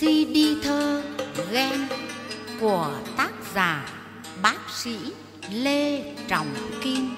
CD thơ Ghen của tác giả bác sĩ Lê Trọng Kim.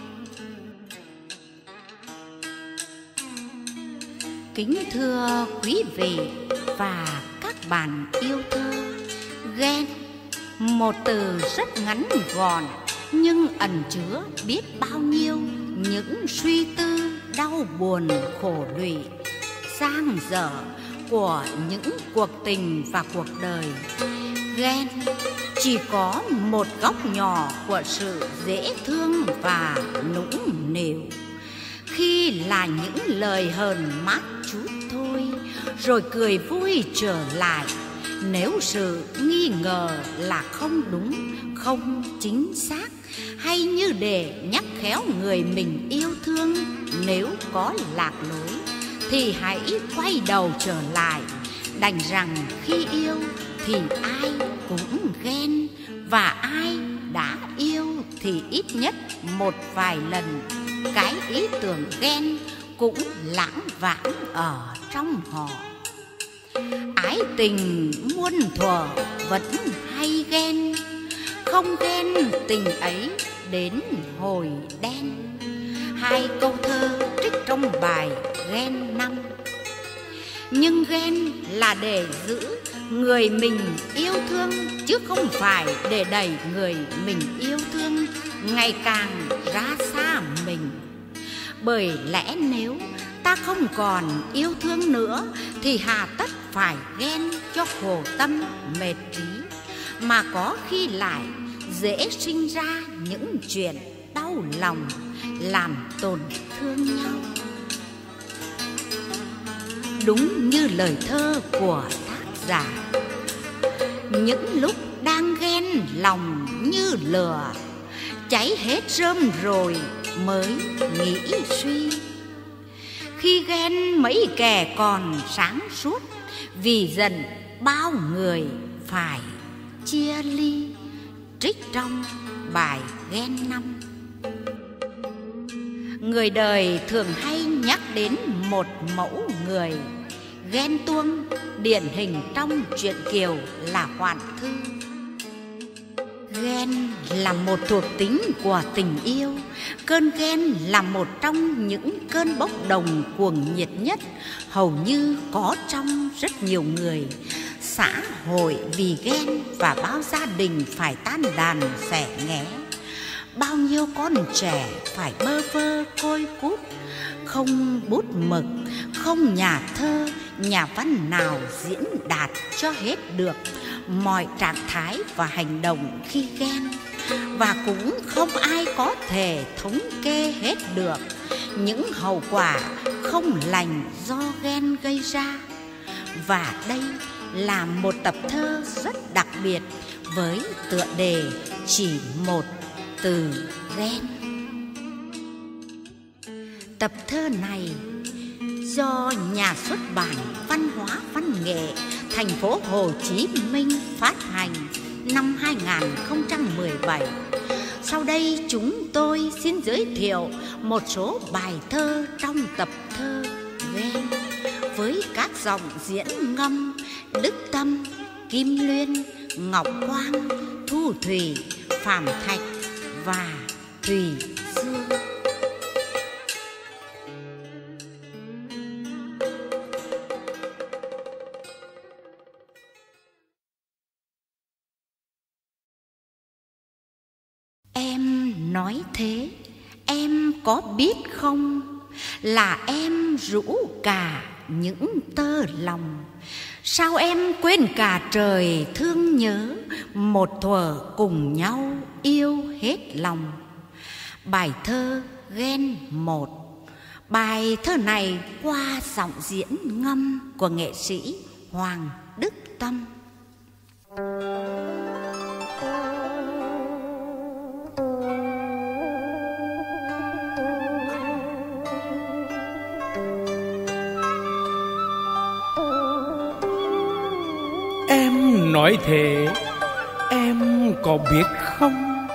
Kính thưa quý vị và các bạn yêu thơ, ghen, một từ rất ngắn gọn nhưng ẩn chứa biết bao nhiêu những suy tư đau buồn khổ lụy, dang dở của những cuộc tình và cuộc đời. Ghen chỉ có một góc nhỏ của sự dễ thương và nũng nịu, khi là những lời hờn mát chút thôi, rồi cười vui trở lại nếu sự nghi ngờ là không đúng, không chính xác, hay như để nhắc khéo người mình yêu thương nếu có lạc lối thì hãy quay đầu trở lại. Đành rằng khi yêu thì ai cũng ghen, và ai đã yêu thì ít nhất một vài lần cái ý tưởng ghen cũng lãng vãng ở trong họ. Ái tình muôn thuở vẫn hay ghen, không ghen tình ấy đến hồi đen. Hai câu thơ trích trong bài Ghen năm. Nhưng ghen là để giữ người mình yêu thương, chứ không phải để đẩy người mình yêu thương ngày càng ra xa mình. Bởi lẽ nếu ta không còn yêu thương nữa thì hà tất phải ghen cho khổ tâm mệt trí, mà có khi lại dễ sinh ra những chuyện đau lòng làm tổn thương nhau. Đúng như lời thơ của tác giả, những lúc đang ghen lòng như lửa, cháy hết rơm rồi mới nghĩ suy. Khi ghen mấy kẻ còn sáng suốt, vì giận bao người phải chia ly. Trích trong bài Ghen năm. Người đời thường hay nhắc đến một mẫu người ghen tuông, điển hình trong truyện Kiều là Hoạn Thư. Ghen là một thuộc tính của tình yêu. Cơn ghen là một trong những cơn bốc đồng cuồng nhiệt nhất hầu như có trong rất nhiều người. Xã hội vì ghen và bao gia đình phải tan đàn xẻ nghé. Bao nhiêu con trẻ phải bơ vơ côi cút, không bút mực, không nhà thơ, nhà văn nào diễn đạt cho hết được mọi trạng thái và hành động khi ghen. Và cũng không ai có thể thống kê hết được những hậu quả không lành do ghen gây ra. Và đây là một tập thơ rất đặc biệt với tựa đề chỉ một từ ghen. Tập thơ này do Nhà xuất bản Văn hóa Văn nghệ thành phố Hồ Chí Minh phát hành năm 2017. Sau đây chúng tôi xin giới thiệu một số bài thơ trong tập thơ Ghen với các giọng diễn ngâm Đức Tâm, Kim Luyên, Ngọc Quang, Thu Thủy, Phạm Thạch và Thùy Dương. Em nói thế, em có biết không, là em rũ cả những tơ lòng. Sao em quên cả trời thương nhớ, một thuở cùng nhau yêu hết lòng. Bài thơ Ghen 1. Bài thơ này qua giọng diễn ngâm của nghệ sĩ Hoàng Đức Tâm. Em nói thế, em có biết không,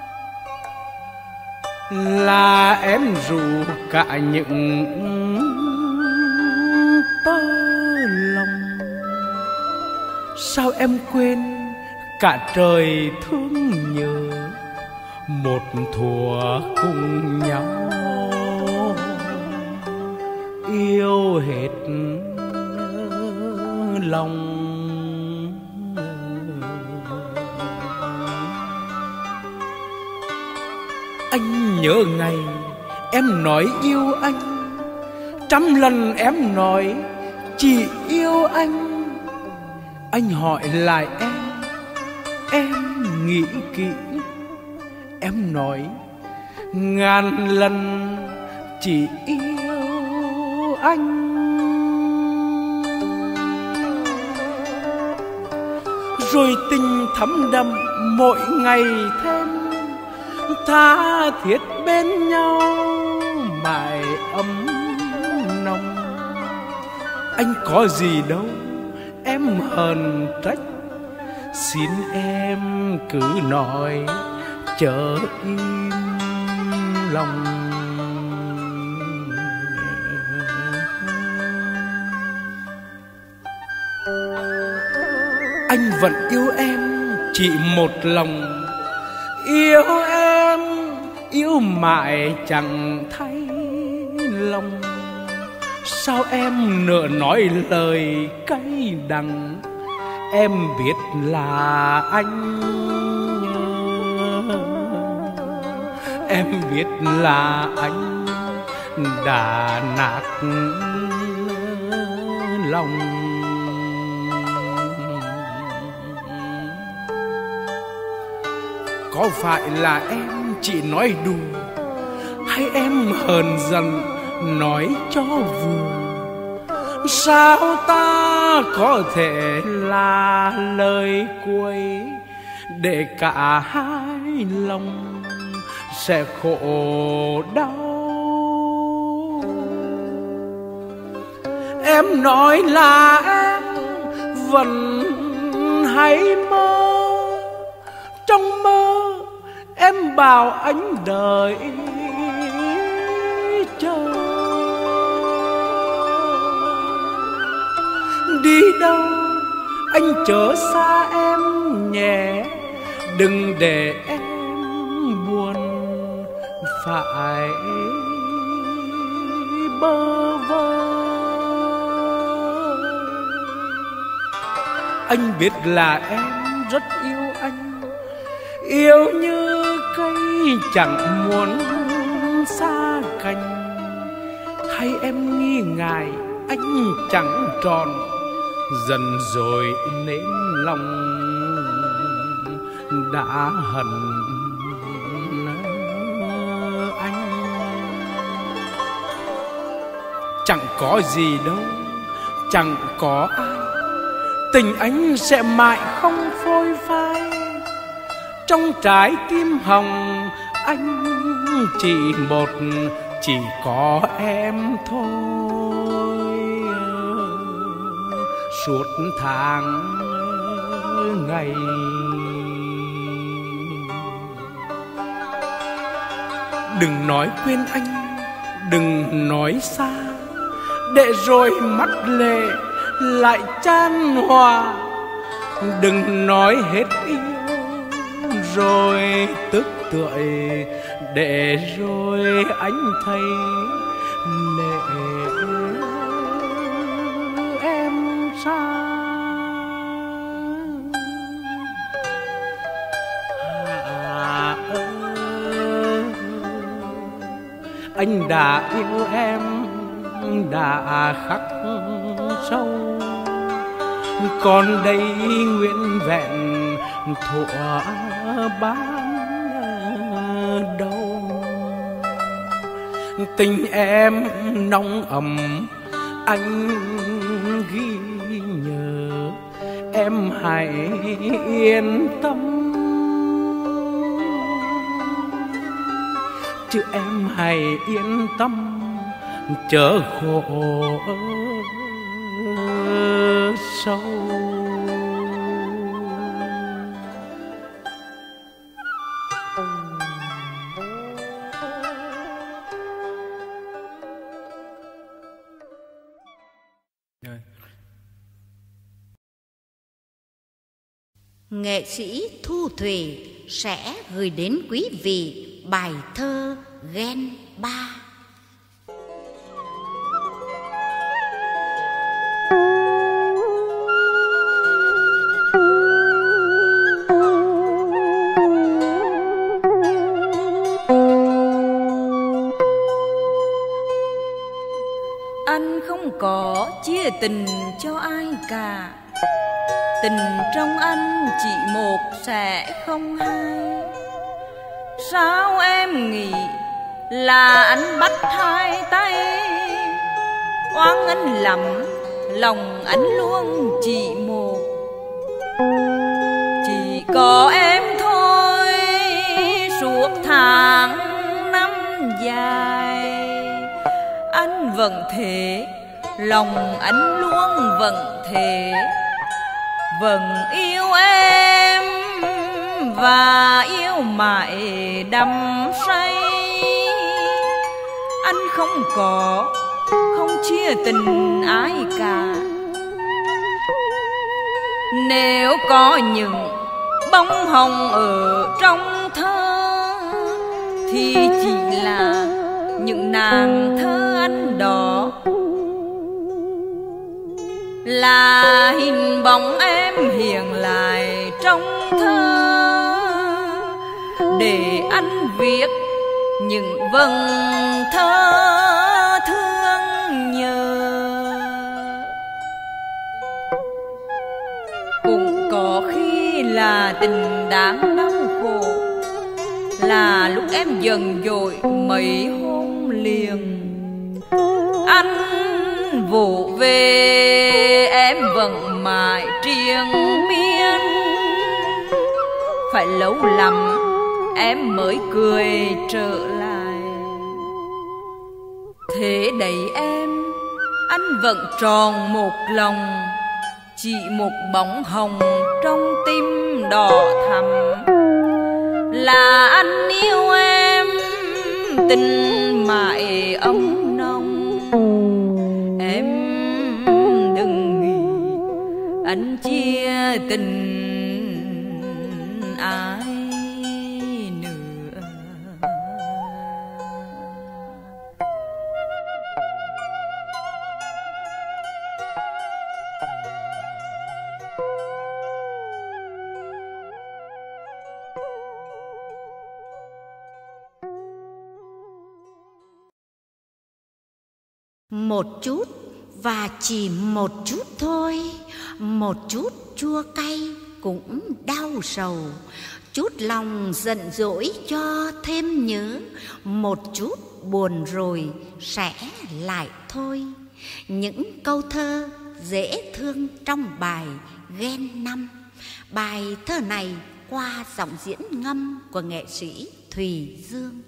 là em rủ cả những tơ lòng. sao em quên cả trời thương nhớ một thuở cùng nhau yêu hết lòng. Anh nhớ ngày em nói yêu anh, trăm lần em nói chỉ yêu anh. Anh hỏi lại em nghĩ kỹ, em nói ngàn lần chỉ yêu anh. Rồi tình thấm đậm mỗi ngày thêm, tha thiết bên nhau mãi ấm nồng. Anh có gì đâu em hờn trách, xin em cứ nói chớ im lòng. Anh vẫn yêu em chỉ một lòng, yêu em yêu mãi chẳng thay lòng. Sao em nỡ nói lời cay đắng, em biết là anh nhớ, em biết là anh đã nát lòng. Có phải là em chỉ nói đùa, hay em hờn giận nói cho vừa? Sao ta có thể là lời cuối để cả hai lòng sẽ khổ đau? Em nói là em vẫn hay mơ, trong mơ em bảo anh đợi chờ. Đi đâu anh chớ xa em nhé, đừng để em buồn phải bơ vơ. Anh biết là em rất yêu anh, yêu như cây chẳng muốn xa cành. Hay em nghi ngại anh chẳng tròn, dần rồi nếm lòng đã hận anh. Chẳng có gì đâu, chẳng có ai, tình anh sẽ mãi không phôi phai. Trong trái tim hồng anh chỉ có em thôi. Suốt tháng ngày đừng nói quên anh, đừng nói xa, để rồi mắt lệ lại chan hòa. Đừng nói hết yêu rồi tức tưởi, để rồi anh thấy lệ em xa. Anh đã yêu em đã khắc sâu, còn đây nguyên vẹn thuở ban đầu. Tình em nóng ấm anh ghi nhớ, em hãy yên tâm, chứ em hãy yên tâm chớ khổ sâu. Nghệ sĩ Thu Thủy sẽ gửi đến quý vị bài thơ Ghen Ba. Anh không có chia tình cho ai cả, tình trong anh chỉ một sẽ không hai. Sao em nghĩ là anh bắt hai tay, oán anh lắm lòng anh luôn chỉ một. Chỉ có em thôi suốt tháng năm dài, anh vẫn thế, lòng anh luôn vẫn thế, vẫn yêu em và yêu mãi đắm say. Anh không chia tình ai cả. Nếu có những bông hồng ở trong thơ thì chỉ là những nàng thơ anh đó, là hình bóng em hiện lại trong thơ, để anh viết những vần thơ thương nhớ. Cũng có khi là tình đáng đau khổ, là lúc em dần dội mấy hôm liền, anh vỗ về em vẫn mãi triền miên. Phải lâu lắm em mới cười trở lại. Thế đấy em, anh vẫn tròn một lòng, chỉ một bóng hồng trong tim đỏ thắm, là anh yêu em tình mãi ấm nồng. Em đừng nghĩ anh chia tình ai nữa. Một chút và chỉ một chút thôi, một chút chua cay cũng đau sầu, chút lòng giận dỗi cho thêm nhớ, một chút buồn rồi sẽ lại thôi. Những câu thơ dễ thương trong bài Ghen Năm. Bài thơ này qua giọng diễn ngâm của nghệ sĩ Thùy Dương.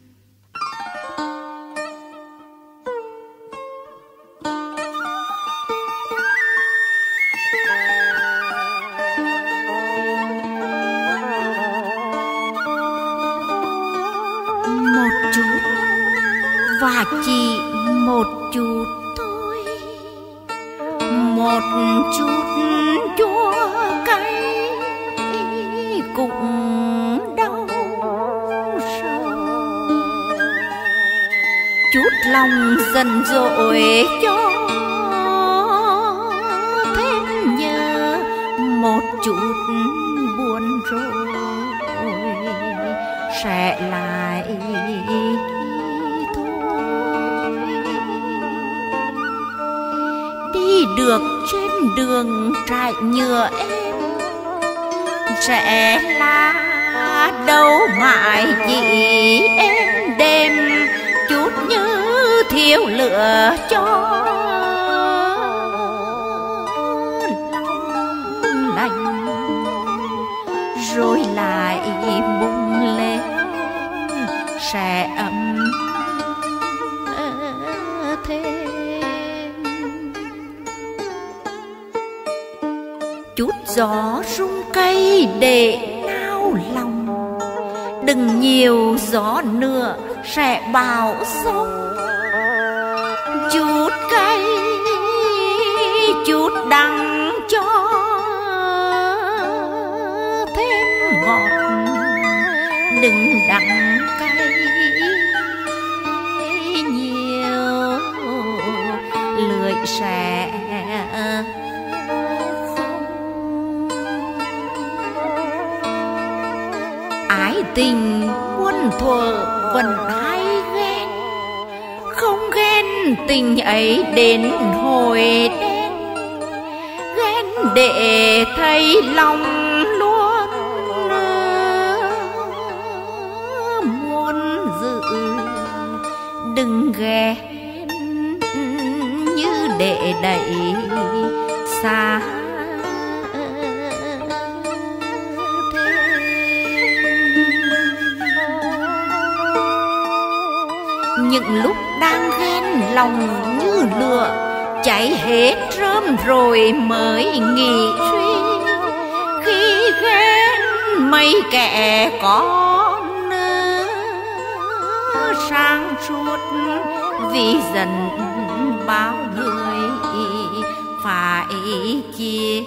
Một chút và chỉ một chút thôi, một chút chua cay cũng đau sầu, chút lòng giận dỗi cho thêm nhớ, một chút buồn rồi sẽ lại thôi. Đi được trên đường trải nhựa em sẽ là đâu mãi chỉ em đêm, chút như thiếu lửa cho lòng lạnh, rồi lại bùng lên sẽ ấm thêm. Chút gió rung cây để nao lòng, đừng nhiều gió nữa sẽ bão sông. Chút cay chút đắng cho đừng đắng cay nhiều, lưỡi sẽ ái tình muôn thuở vẫn hay ghen, không ghen tình ấy đến hồi đen, ghen để thấy lòng luôn muốn giữ, đừng ghen như để đẩy xa. Những lúc đang ghen lòng như lửa cháy hết rơm rồi mới nghỉ suy, khi ghen mấy kẻ con sáng suốt vì dần bao người phải chia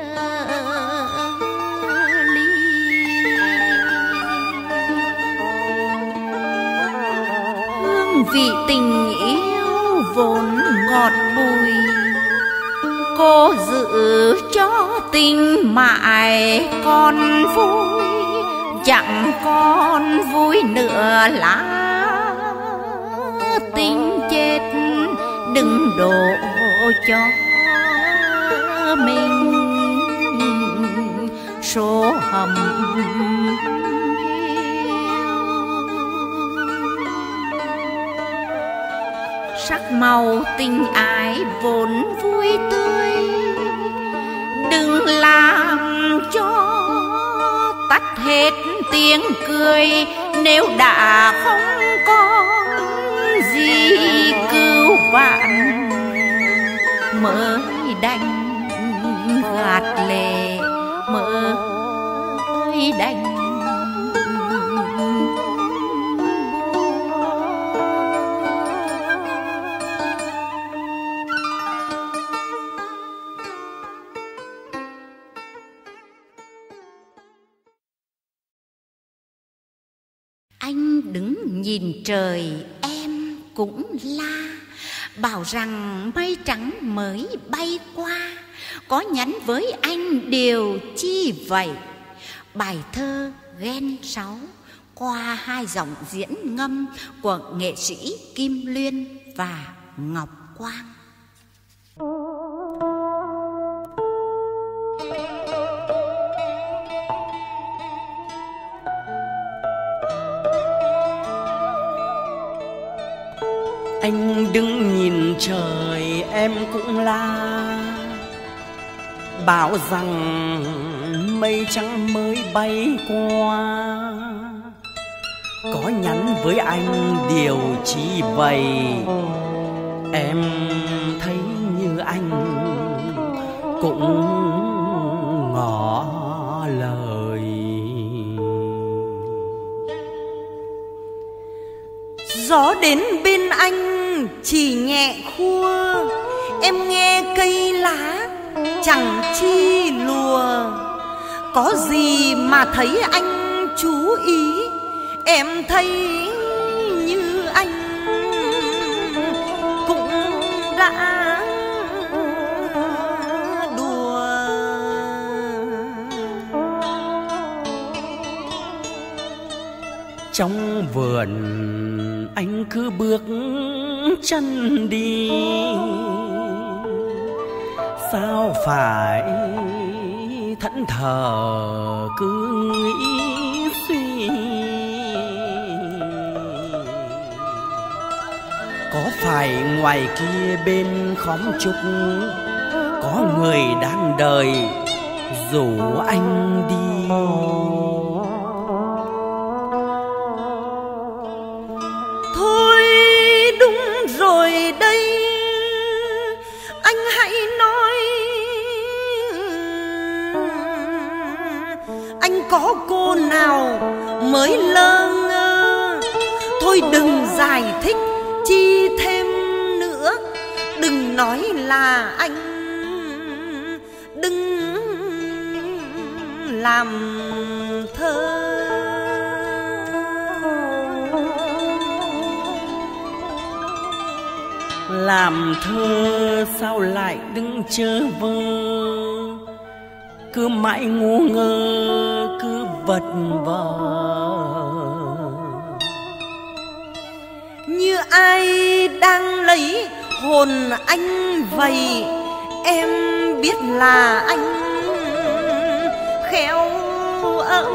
vì tình yêu vốn ngọt bùi, cô giữ cho tình mãi còn vui, chẳng còn vui nữa là tình chết, đừng đổ cho mình số hầm. Sắc màu tình ái vốn vui tươi, đừng làm cho tắt hết tiếng cười, nếu đã không có gì cứu vãn mới đành gạt lệ, mới đành anh đứng nhìn trời em cũng la, bảo rằng mây trắng mới bay qua, có nhắn với anh điều chi vậy? Bài thơ Ghen 6 qua hai giọng diễn ngâm của nghệ sĩ Kim Luyên và Ngọc Quang. Anh đứng nhìn trời em cũng la, bảo rằng mây trắng mới bay qua, có nhắn với anh điều chi vậy? Em thấy như anh cũng ngỏ lời. Gió đến bên anh chỉ nhẹ khua, em nghe cây lá chẳng chi lùa, có gì mà thấy anh chú ý, em thấy như anh cũng đã đùa. Trong vườn anh cứ bước chân đi, sao phải thẫn thờ cứ nghĩ suy? Có phải ngoài kia bên khóm trúc có người đang đợi rủ anh đi? Thôi đúng rồi đây, anh hãy nói anh có cô nào mới lơ ngơ. Thôi đừng giải thích chi thêm nữa, đừng nói là anh, đừng làm thơ. làm thơ sao lại đứng chơ vơ, cứ mãi ngu ngơ cứ vật vờ. Như ai đang lấy hồn anh vậy, em biết là anh khéo ấm.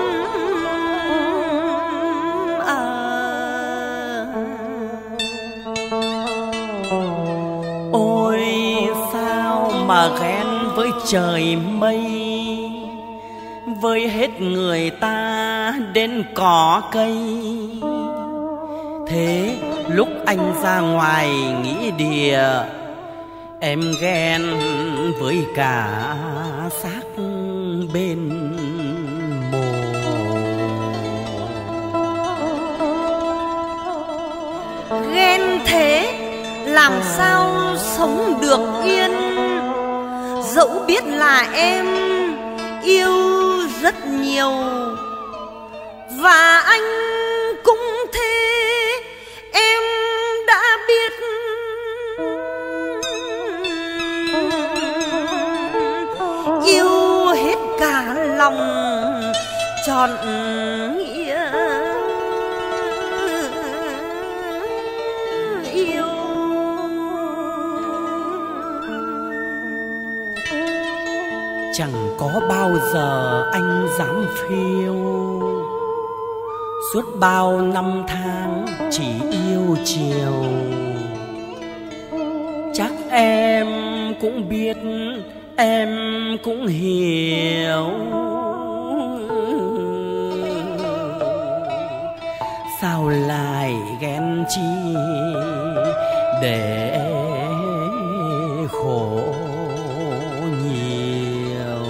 Ôi sao mà ghen với trời mây, với hết người ta đến cỏ cây. Thế lúc anh ra ngoài nghĩ địa, em ghen với cả xác bên mồ. Ghen thế làm sao sống được yên, dẫu biết là em yêu rất nhiều và anh cũng thế. Em đã biết yêu hết cả lòng trọn nghĩa yêu. Chẳng có bao giờ anh dám phiêu, suốt bao năm tháng chỉ yêu chiều. Chắc em cũng biết, em cũng hiểu, sao lại ghen chi để khổ nhiều.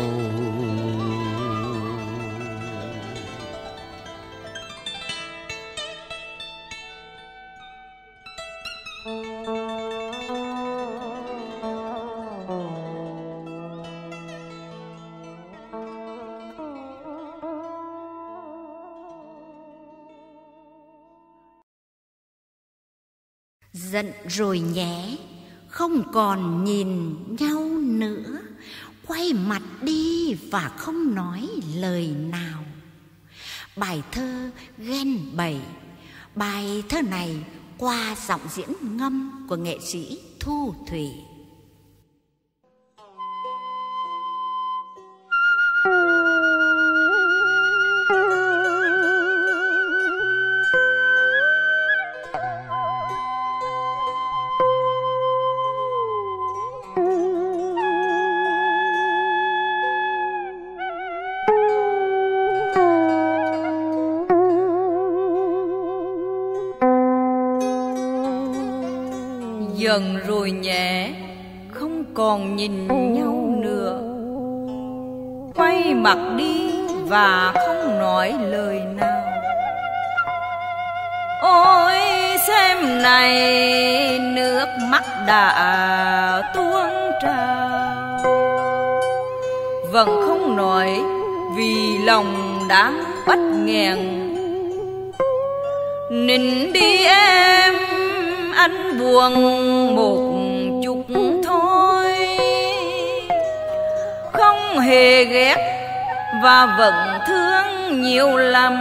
Giận rồi nhé, không còn nhìn nhau nữa, quay mặt đi và không nói lời nào. Bài thơ Ghen Bẩy. Bài thơ này qua giọng diễn ngâm của nghệ sĩ Thu Thủy. Dần rồi nhẹ, không còn nhìn nhau nữa, quay mặt đi và không nói lời nào. Ôi xem này, nước mắt đã tuôn trào, vẫn không nói vì lòng đang bắt nghẹn. Nín đi em, anh buồn một chút thôi, không hề ghét và vẫn thương nhiều lắm.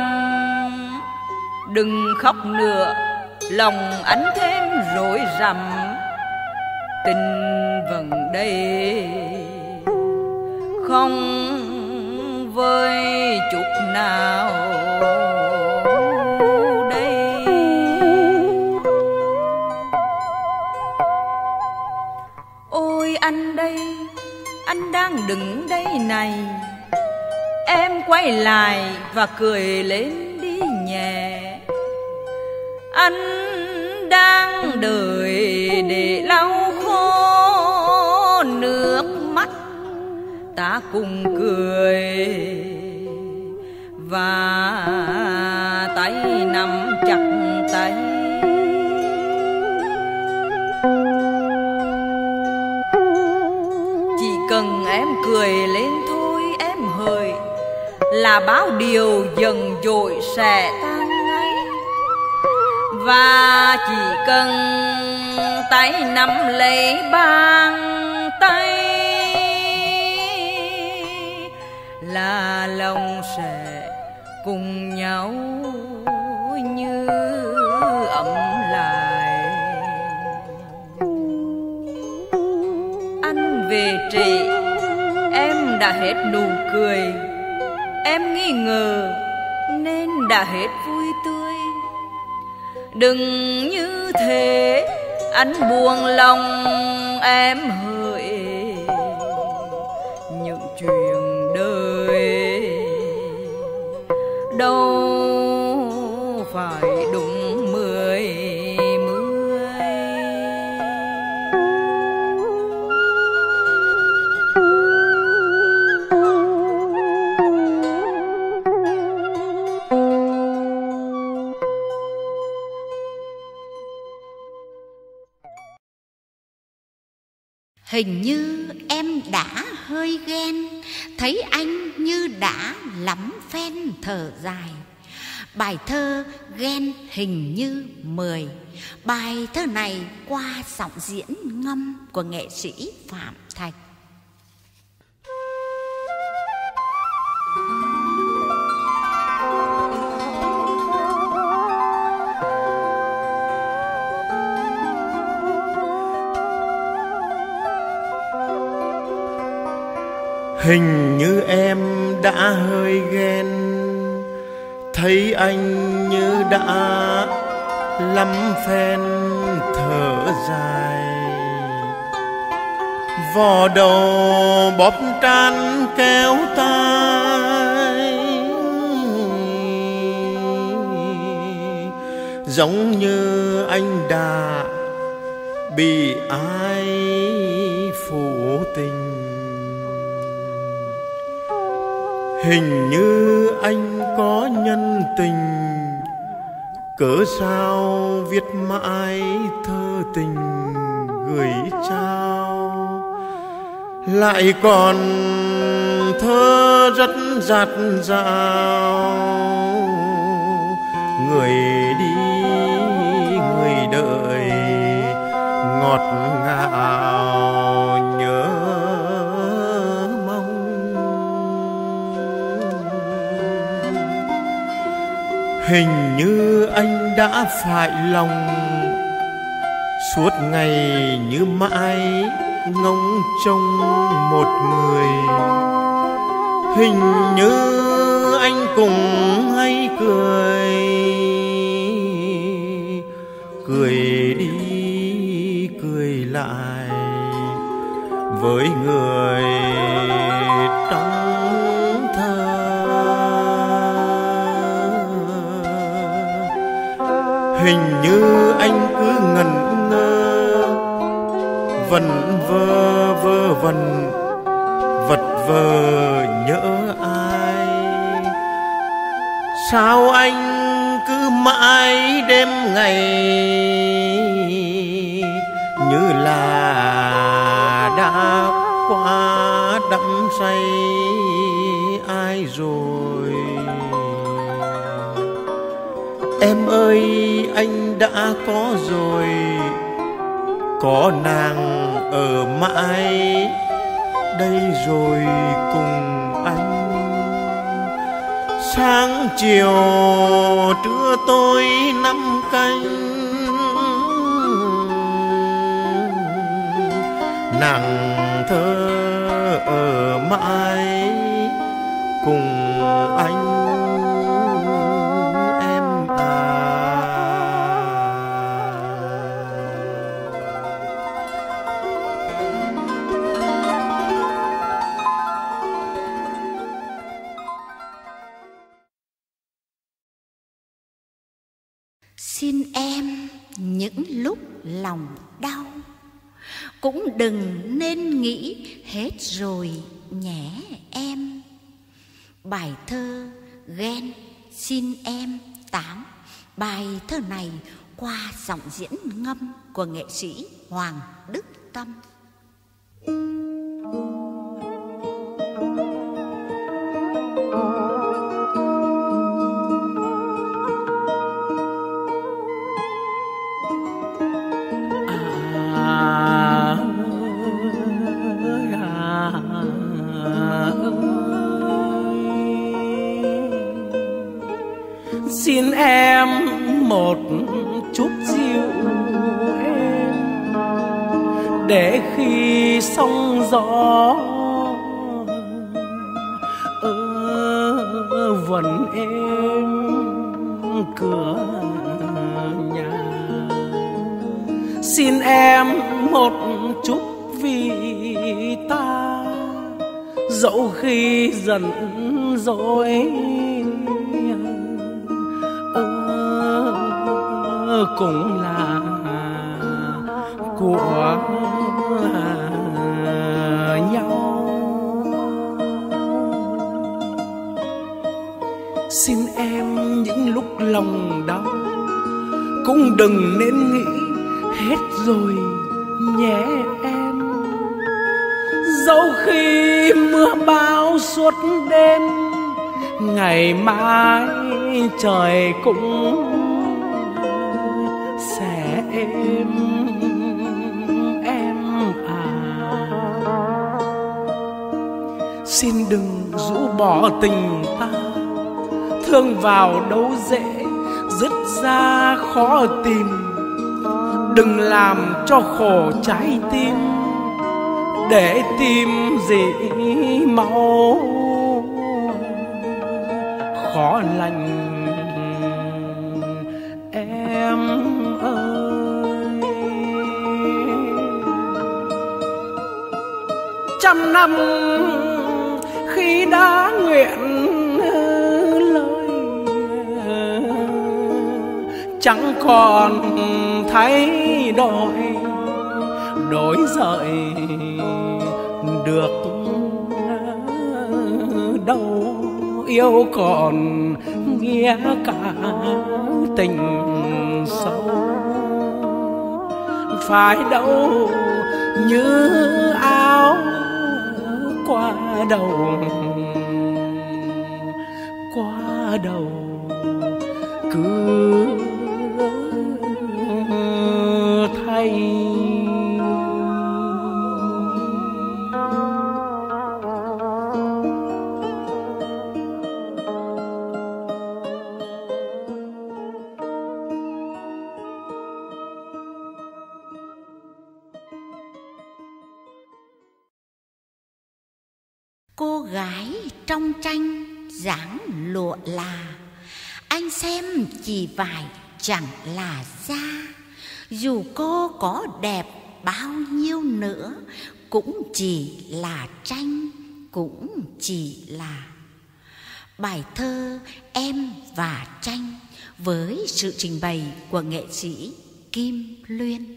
Đừng khóc nữa, lòng anh thêm rối rắm, tình vẫn đây không với chút nào. Anh đây, anh đang đứng đây này, em quay lại và cười lên đi nhẹ. Anh đang đợi để lau khô nước mắt, ta cùng cười và tay nắm chặt tay. Cần em cười lên thôi em hỡi, là bao điều dần dội sẽ tan ngay. Và chỉ cần tay nắm lấy bàn tay, là lòng sẽ cùng nhau như ấm lại. Anh về trễ, em đã hết nụ cười, em nghi ngờ nên đã hết vui tươi. Đừng như thế, anh buồn lòng em hỡi, những chuyện đời đâu phải đúng 10. Hình như em đã hơi ghen, thấy anh như đã lắm phen thở dài. Bài thơ Ghen hình như 10. Bài thơ này qua giọng diễn ngâm của nghệ sĩ Phạm Thạch. Hình như em đã hơi ghen, thấy anh như đã lắm phen thở dài. Vò đầu bóp trán kéo tay, giống như anh đã bị ai phụ tình. Hình như anh có nhân tình, cớ sao viết mãi thơ tình gửi trao. Lại còn thơ rất dạt dào, người đi người đợi ngọt ngào nhớ mong. Hình như anh đã phải lòng, suốt ngày như mãi ngóng trông một người. Hình như anh cũng hay cười, cười đi cười lại với người trong thơ. Hình như anh cứ ngẩn ngơ, vẩn vơ vơ vẩn, vật vờ nhớ ai. Sao anh cứ mãi đêm ngày như là đã quá đắm say ai rồi. Em ơi anh đã có rồi, có nàng ở mãi đây rồi cùng anh. Sáng chiều trưa tối năm canh, nàng thơ ở mãi cùng anh. Xin em những lúc lòng đau, cũng đừng nên nghĩ hết rồi nhé em. Bài thơ Ghen xin em 8. Bài thơ này qua giọng diễn ngâm của nghệ sĩ Hoàng Đức Tâm. xin em một chút dịu êm, để khi sóng gió vẫn êm cửa nhà. Xin em một chút vì ta, dẫu khi giận dỗi cũng là của nhau. Xin em những lúc lòng đau cũng đừng nên nghĩ hết rồi nhé em. Dẫu khi mưa bão suốt đêm, ngày mai trời cũng sẽ êm em à. Xin đừng rũ bỏ tình ta, thương vào đâu dễ dứt ra khó tìm. Đừng làm cho khổ trái tim, để tim dỉ máu khó lành em ơi. Trăm năm khi đã nguyện lời, chẳng còn thay đổi dời được đâu. Yêu còn nghĩa cả tình sâu, phải đâu như áo qua đầu cứ thay. Cô gái trong tranh dáng lụa là, anh xem chỉ vải chẳng là da. Dù cô có đẹp bao nhiêu nữa, cũng chỉ là tranh, cũng chỉ là. Bài thơ Em và Tranh với sự trình bày của nghệ sĩ Kim Luyên.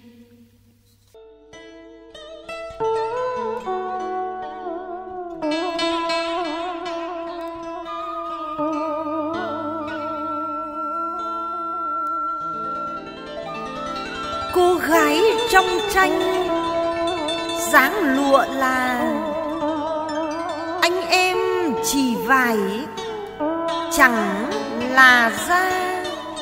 Cô gái trong tranh dáng lụa là, anh em chỉ vải chẳng là da.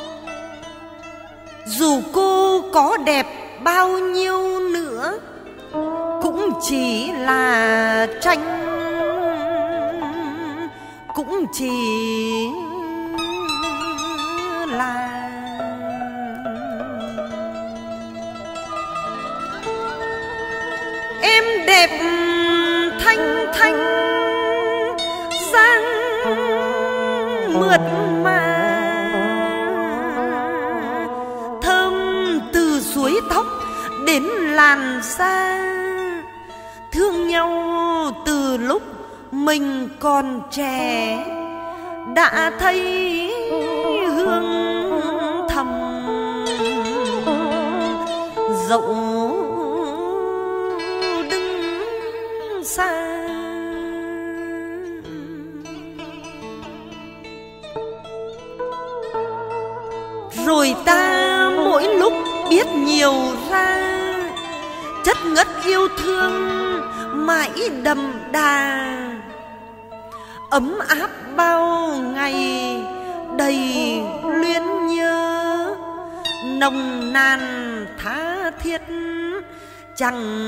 Dù cô có đẹp bao nhiêu nữa, cũng chỉ là tranh, cũng chỉ là. Em đẹp thanh thanh dáng mượt mà, thơm từ suối tóc đến làn da. Thương nhau từ lúc mình còn trẻ, đã thấy hương thầm dẫu xa. Rồi ta mỗi lúc biết nhiều ra, chất ngất yêu thương mãi đậm đà, ấm áp bao ngày đầy luyến nhớ, nồng nàn tha thiết chẳng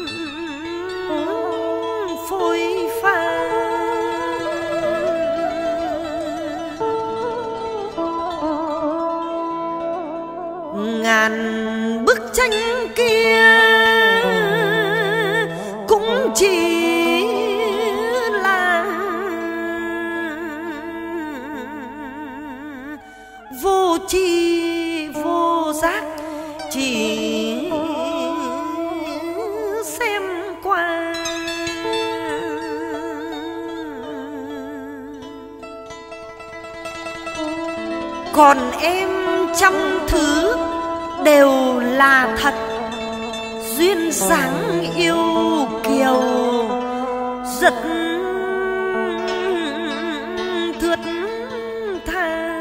phôi pha. chi vô giác, chỉ xem qua. Còn em trăm thứ đều là thật, duyên dáng yêu kiều rất thướt tha.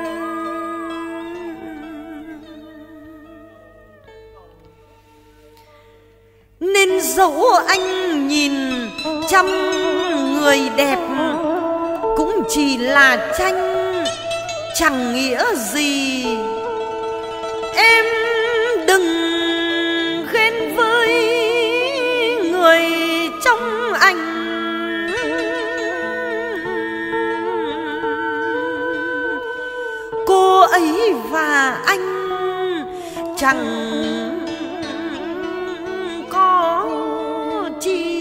Nên dẫu anh nhìn trăm người đẹp, cũng chỉ là tranh chẳng nghĩa gì. Em đừng ghen với người trong anh, cô ấy và anh chẳng có chi.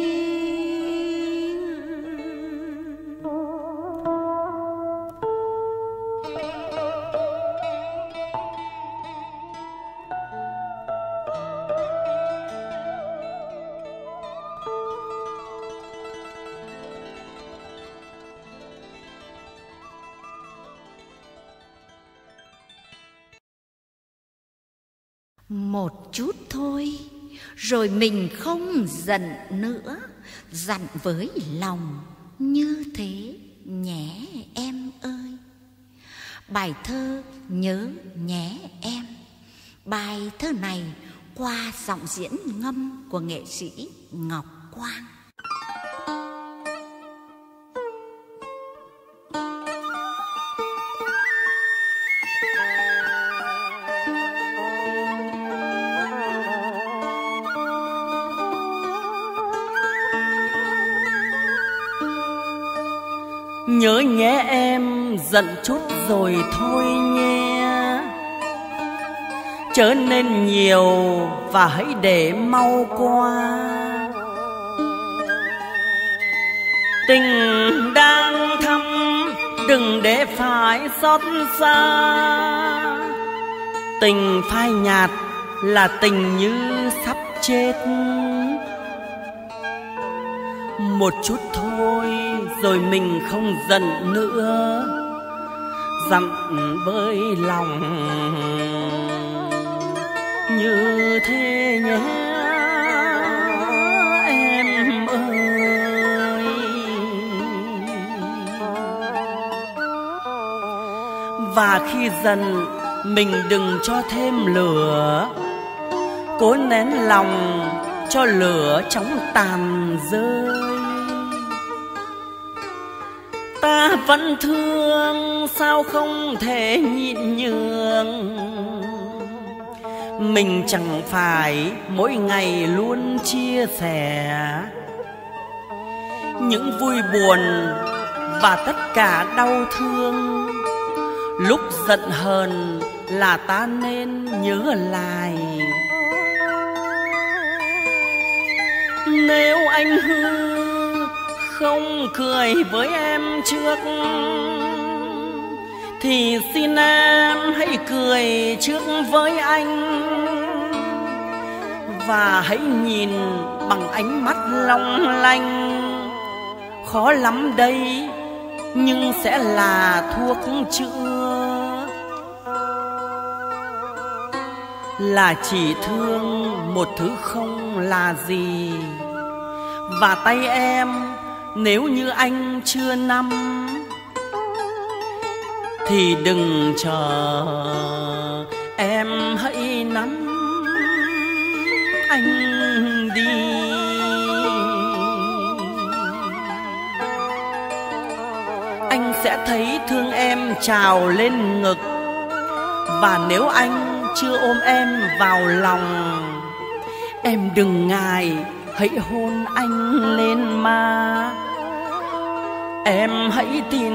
Một chút thôi rồi mình không giận nữa, dặn với lòng như thế nhé em ơi. Bài thơ Nhớ nhé em. Bài thơ này qua giọng diễn ngâm của nghệ sĩ Ngọc Quang. Nhớ nhé em, giận chút rồi thôi nhé, chớ nên nhiều và hãy để mau qua. Tình đang thắm, đừng để phải xót xa. Tình phai nhạt là tình như sắp chết. Một chút thôi rồi mình không giận nữa, dặn với lòng như thế nhé em ơi. Và khi giận mình đừng cho thêm lửa, cố nén lòng cho lửa chóng tàn rơi. Ta vẫn thương sao không thể nhịn nhường, mình chẳng phải mỗi ngày luôn chia sẻ những vui buồn và tất cả đau thương. Lúc giận hờn là ta nên nhớ lại. Nếu anh hư không cười với em trước, thì xin em hãy cười trước với anh. Và hãy nhìn bằng ánh mắt long lanh. Khó lắm đây, nhưng sẽ là thuốc chữa. Là chỉ thương một thứ không là gì. Và tay em nếu như anh chưa nắm, thì đừng chờ, em hãy nắm anh đi. Anh sẽ thấy thương em trào lên ngực. Và nếu anh chưa ôm em vào lòng, em đừng ngại, hãy hôn anh lên má. Em hãy tin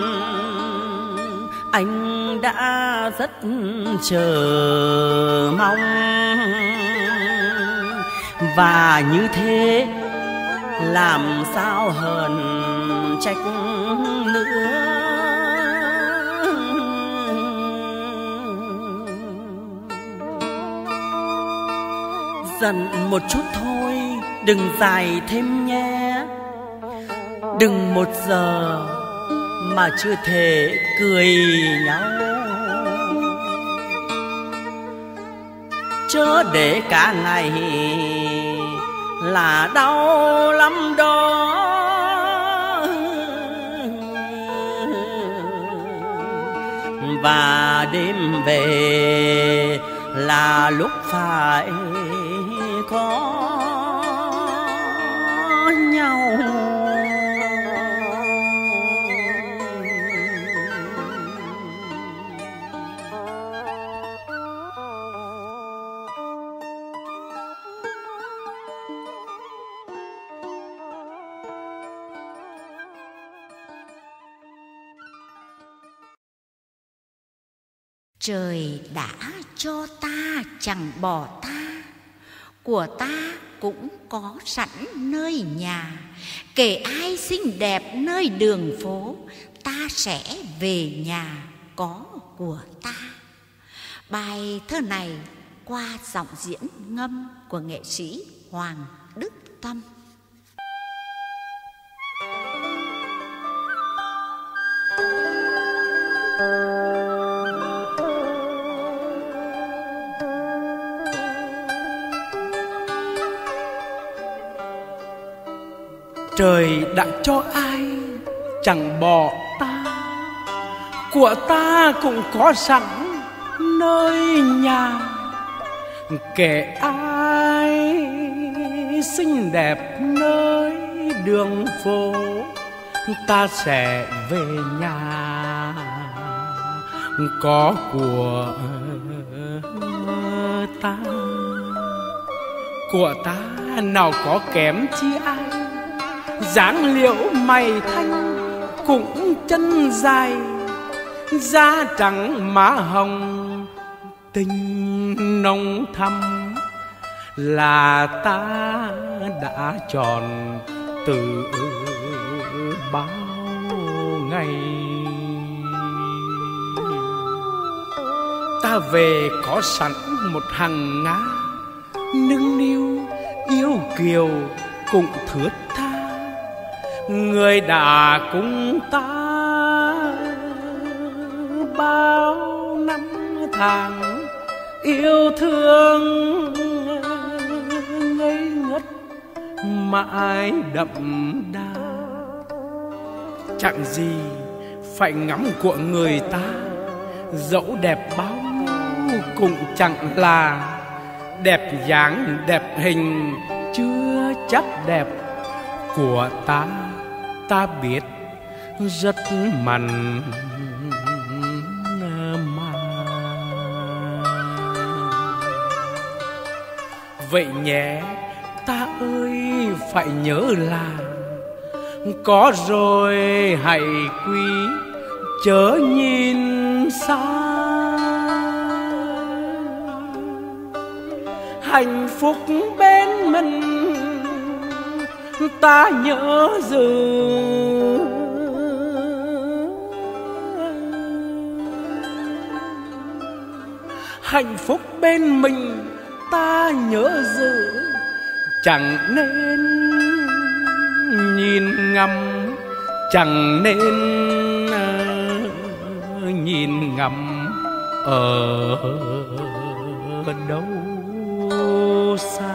anh đã rất chờ mong. Và như thế làm sao hờn trách nữa. Giận một chút thôi, đừng dài thêm nhé. Đừng 1 giờ mà chưa thể cười nhau, chớ để cả ngày là đau lắm đó. Và đêm về là lúc phải có nhau. Trời đã cho ta chẳng bỏ ta, của ta cũng có sẵn nơi nhà. Kể ai xinh đẹp nơi đường phố, ta sẽ về nhà có của ta. Bài thơ này qua giọng diễn ngâm của nghệ sĩ Hoàng Đức Tâm. Trời đã cho ai chẳng bỏ ta, của ta cũng có sẵn nơi nhà. Kể ai xinh đẹp nơi đường phố, ta sẽ về nhà có của ta. Của ta nào có kém chi ai, dáng liễu mày thanh cũng chân dài, da trắng má hồng tình nồng thắm, là ta đã chọn từ bao ngày. Ta về có sẵn một hàng ngã nâng niu yêu kiều cũng thướt tha, người đã cùng ta bao năm tháng yêu thương ngây ngất mãi đậm đà. Chẳng gì phải ngắm của người ta, dẫu đẹp bao nhiêu cũng chẳng là đẹp dáng đẹp hình chưa chắc đẹp. Của ta ta biết rất mặn mà. Vậy nhé ta ơi phải nhớ là có rồi hãy quý chớ nhìn xa. Hạnh phúc bên mình ta nhớ giữ, hạnh phúc bên mình ta nhớ giữ, chẳng nên nhìn ngắm, chẳng nên nhìn ngắm ở đâu xa.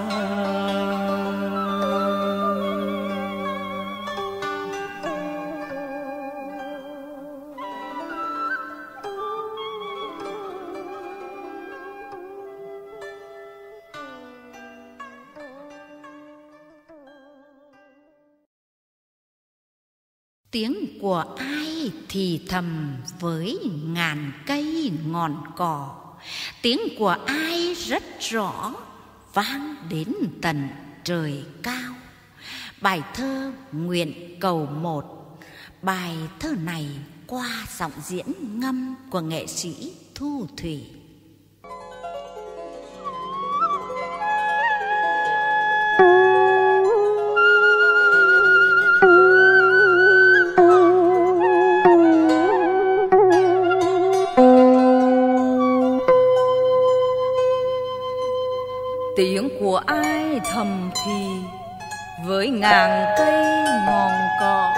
Tiếng của ai thì thầm với ngàn cây ngọn cỏ, tiếng của ai rất rõ vang đến tận trời cao. Bài thơ Nguyện Cầu Một. Bài thơ này qua giọng diễn ngâm của nghệ sĩ Thu Thủy. Tiếng của của ai thầm thì với ngàn cây ngọn cỏ,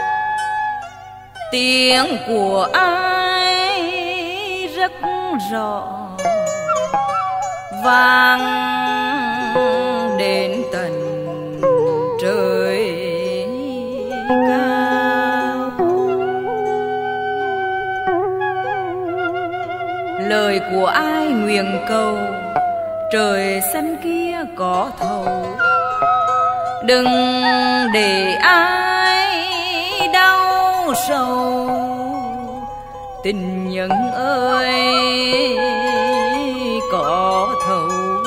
tiếng của ai rất rõ vang đến tận trời cao. Lời của ai nguyện cầu trời xanh kia có thấu, đừng để ai đau sầu tình nhân ơi có thấu.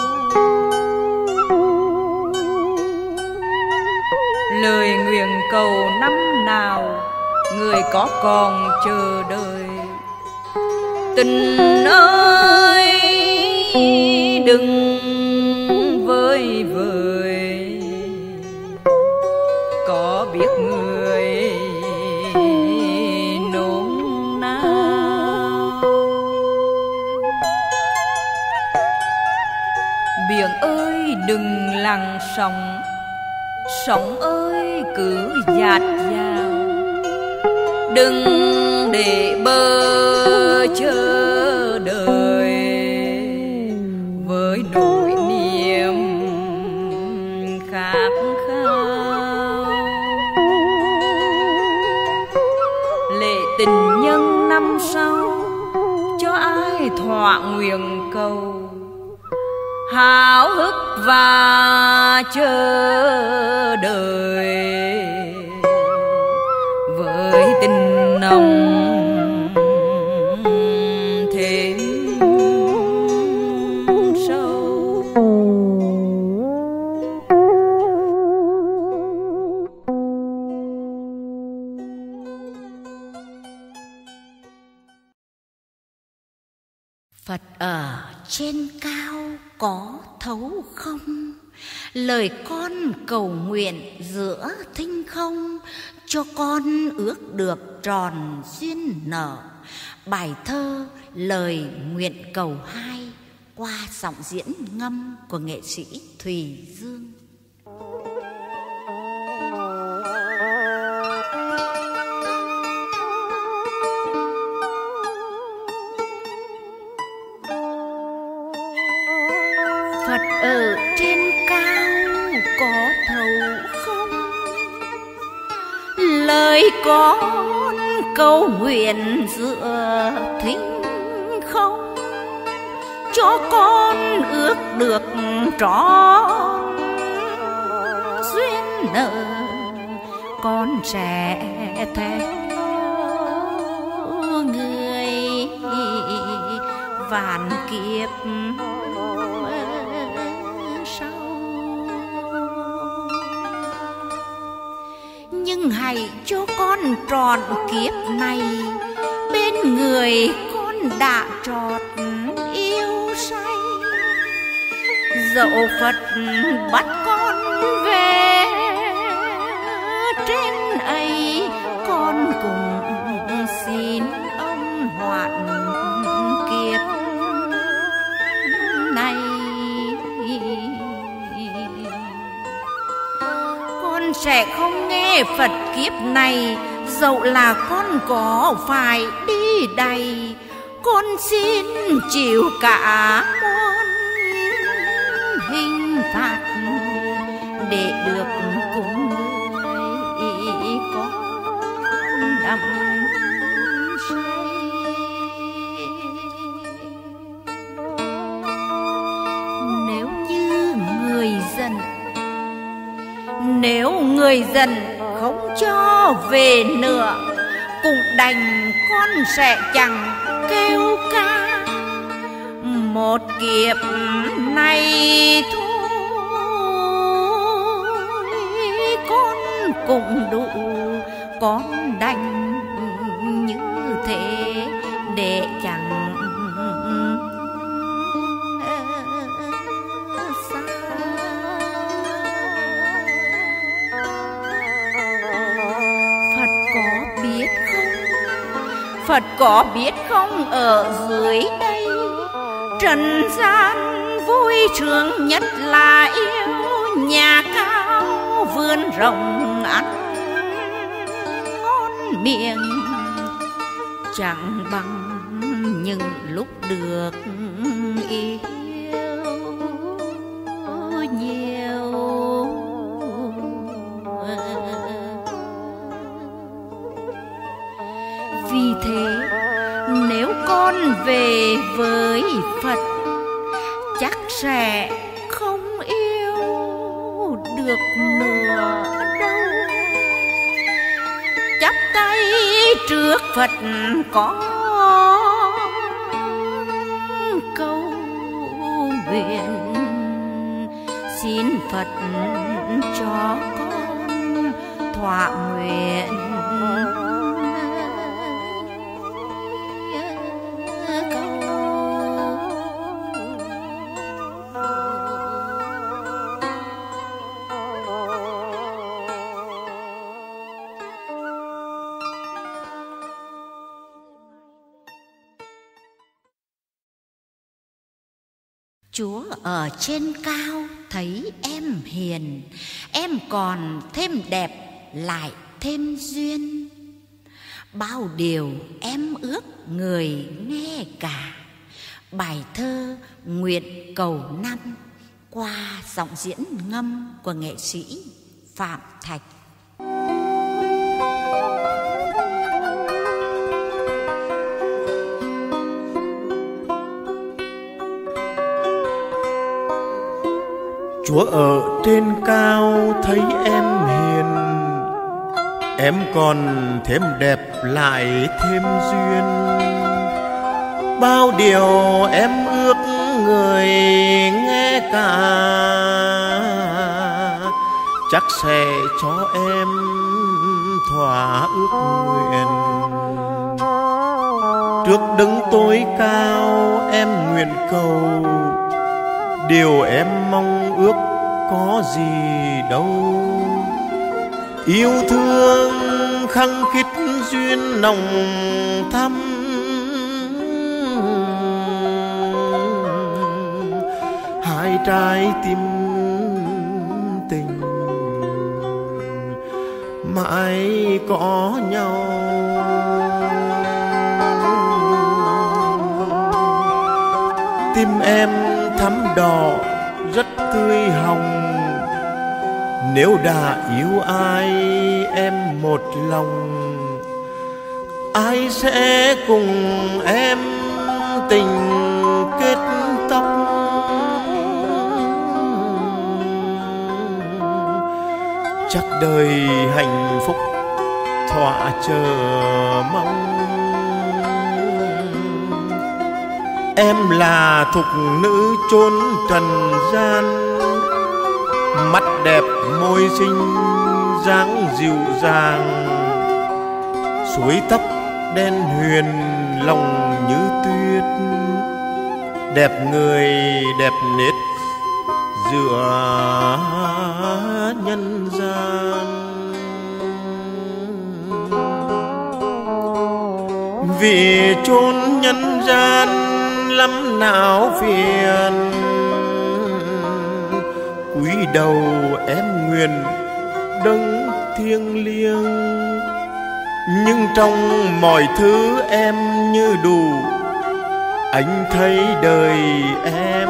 Lời nguyện cầu năm nào người có còn chờ đợi, tình ơi đừng vơi vời, có biết người nôn nao. Biển ơi đừng lặng sóng, sóng ơi cứ dạt dào, đừng để bờ chờ đợi với nỗi niềm khát khao. Lệ tình nhân năm sau cho ai thỏa nguyện cầu, háo hức và chờ đợi với tình nồng thêm sâu. Phật ở trên cao có thấu không? Lời con cầu nguyện giữa thinh không, cho con ước được tròn duyên nợ. Bài thơ Lời nguyện cầu 2 qua giọng diễn ngâm của nghệ sĩ Thùy Dương. Phật ở trên cao có thấu không? Lời con cầu nguyện giữa thinh không, cho con ước được trọn duyên nợ. Con sẽ theo người vạn kiếp sau, nhưng hãy cho con trọn kiếp này bên người con đã trót yêu say. Dẫu Phật bắt con về trên ấy, con cùng xin ông hoạn kiếp này. Con sẽ không nghe Phật kiếp này, dẫu là con có phải đi đầy. Con xin chịu cả muôn hình phạt để được cùng người con đắm say. Nếu như người dân, nếu người dân không cho về nữa, cũng đành con sẽ chẳng kêu ca. Một kiếp này thôi con cũng đủ, con đành như thế để chẳng xa. Phật có biết không? Phật có biết không, ở dưới đây trần gian vui sướng nhất là yêu nhà cao vườn rộng ăn ngon miệng, chẳng bằng những lúc được yêu nhiều. Vì thế nếu con về với Phật, chắc sẽ không yêu được nữa đâu. Chắp tay trước Phật có câu nguyện, xin Phật cho con thỏa nguyện. Chúa ở trên cao thấy em hiền, em còn thêm đẹp lại thêm duyên. Bao điều em ước người nghe cả, bài thơ Nguyện Cầu Năm qua giọng diễn ngâm của nghệ sĩ Phạm Thạch. Chúa ở trên cao thấy em hiền, em còn thêm đẹp lại thêm duyên. Bao điều em ước người nghe cả, chắc sẽ cho em thỏa ước nguyện. Trước Đấng tối cao em nguyện cầu, điều em mong ước có gì đâu. Yêu thương khăng khít duyên nồng thắm, hai trái tim tình mãi có nhau. Tim em thắm đỏ rất tươi hồng, nếu đã yêu ai em một lòng, ai sẽ cùng em tình kết tóc. Chắc đời hạnh phúc thỏa chờ mong. Em là thục nữ chốn trần gian, mắt đẹp môi xinh dáng dịu dàng, suối tóc đen huyền lòng như tuyết, đẹp người đẹp nết giữa nhân gian. Vì chốn nhân gian lắm não phiền, cúi đầu em nguyện Đấng thiêng liêng. Nhưng trong mọi thứ em như đủ, anh thấy đời em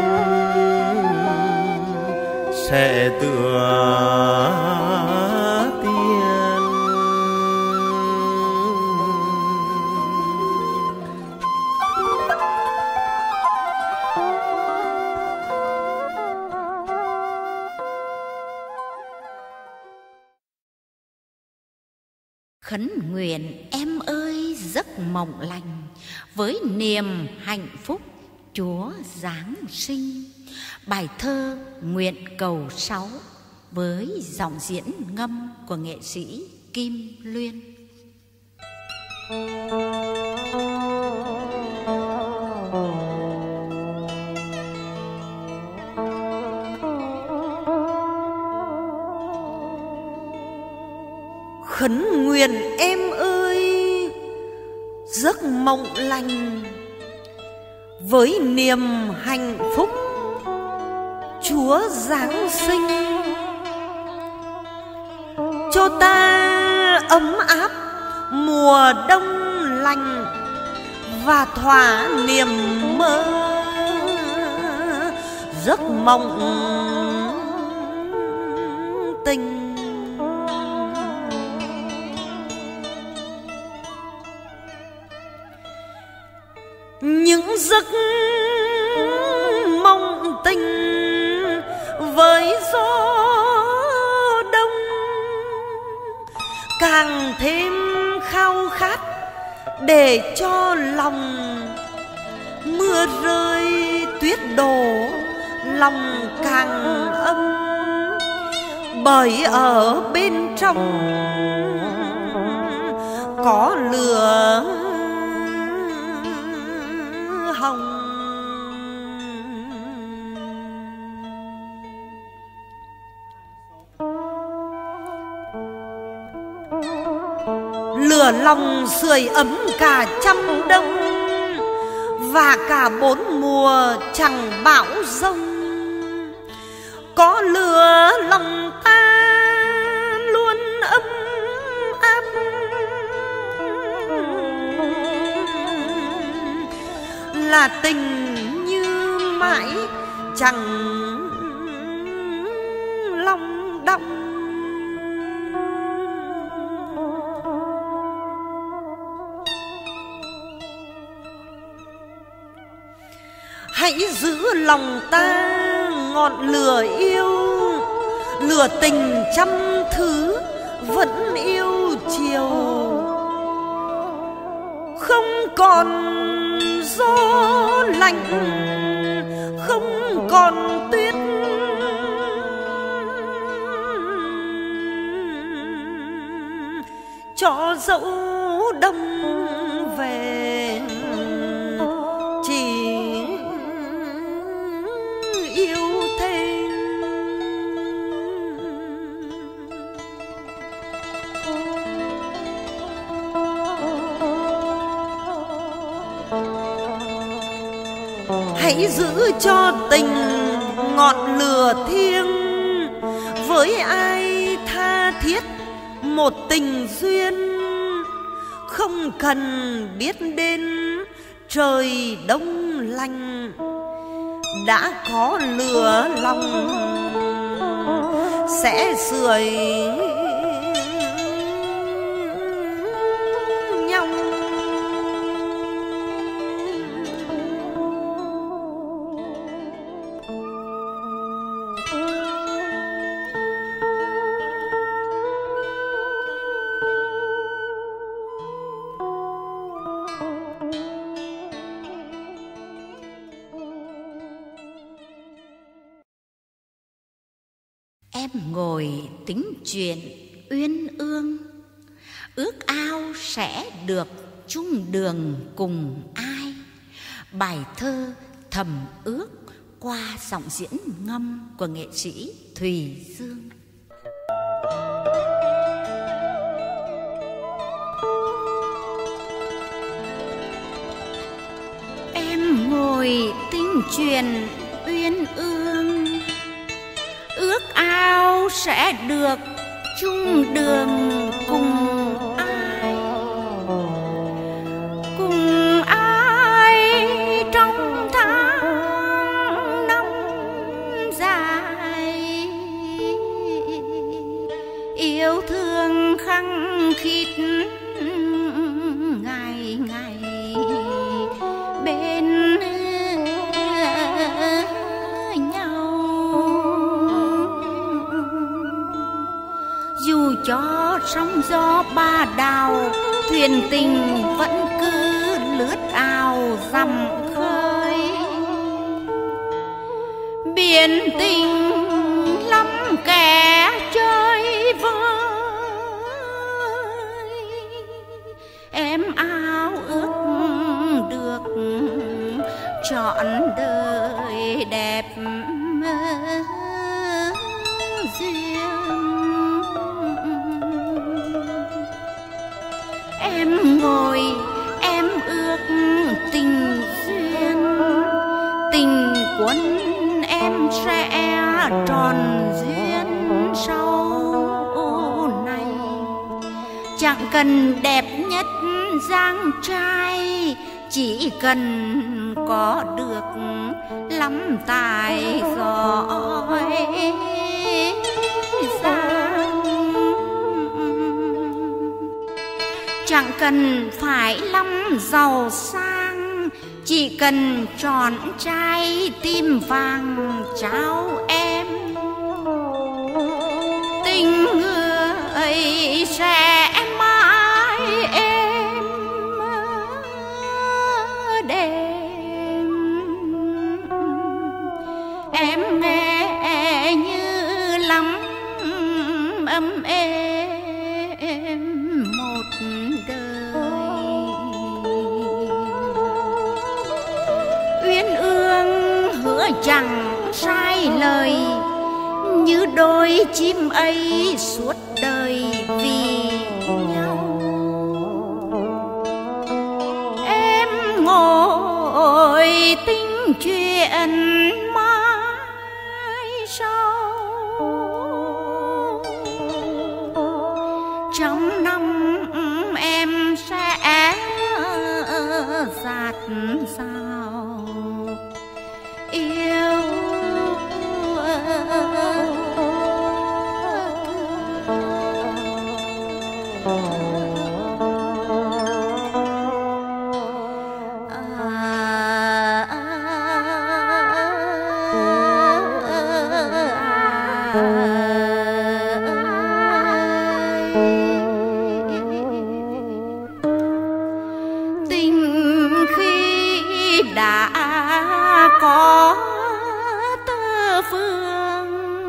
sẽ tựa tiên. Khấn nguyện em ơi giấc mộng lành, với niềm hạnh phúc Chúa giáng sinh. Bài thơ Nguyện Cầu 6 với giọng diễn ngâm của nghệ sĩ Kim Luyên. Khấn nguyện em ơi giấc mộng lành, với niềm hạnh phúc Chúa Giáng sinh cho ta ấm áp mùa đông lạnh và thỏa niềm mơ giấc mộng tình. Những giấc mộng tình với gió đông càng thêm khao khát để cho lòng mưa rơi tuyết đổ lòng càng ấm, bởi ở bên trong có lửa hồng. Lửa lòng sưởi ấm cả trăm đông và cả bốn mùa chẳng bão giông. Có lửa lòng ta luôn ấm áp, là tình như mãi chẳng lòng đong. Hãy giữ lòng ta ngọn lửa yêu, lửa tình trăm thứ vẫn yêu chiều. Không còn gió lạnh, không còn tuyết, cho dẫu đông về chỉ yêu thêm. Hãy giữ cho tình ngọn lửa thiêng, với ai tha thiết một tình duyên. Không cần biết đến trời đông lạnh, đã có lửa lòng sẽ sưởi nhau. Em ngồi tính chuyện uyên ương, ước ao sẽ được chung đường cùng ai. Bài thơ thầm ước qua giọng diễn ngâm của nghệ sĩ Thùy Dương. Em ngồi tính chuyện uyên ương, ước ao sẽ được chung đường cùng ai. Cùng ai trong tháng năm dài, yêu thương khăng khít ngày ngày bên cho sóng gió ba đào, thuyền tình vẫn cứ lướt ào dằm khơi. Biển tình lắm kẻ chơi vơi, em ao ước được trọn đời đẹp duyên. Em ngồi em ước tình duyên, tình quân em sẽ tròn duyên sau này. Chẳng cần đẹp nhất dáng trai, chỉ cần có được lắm tài giỏi giang. Chẳng cần phải lắm giàu sang, chỉ cần tròn trái tim vàng trao em. Tình người sẽ mãi em đêm. Em nghe như lắm ấm êm một đời. Uyên ương hứa chẳng sai lời, như đôi chim ấy suốt đời vì nhau. Em ngồi tính chuyện mãi sau, trong năm em sẽ dạt dào yêu. Tình khi đã có tơ phương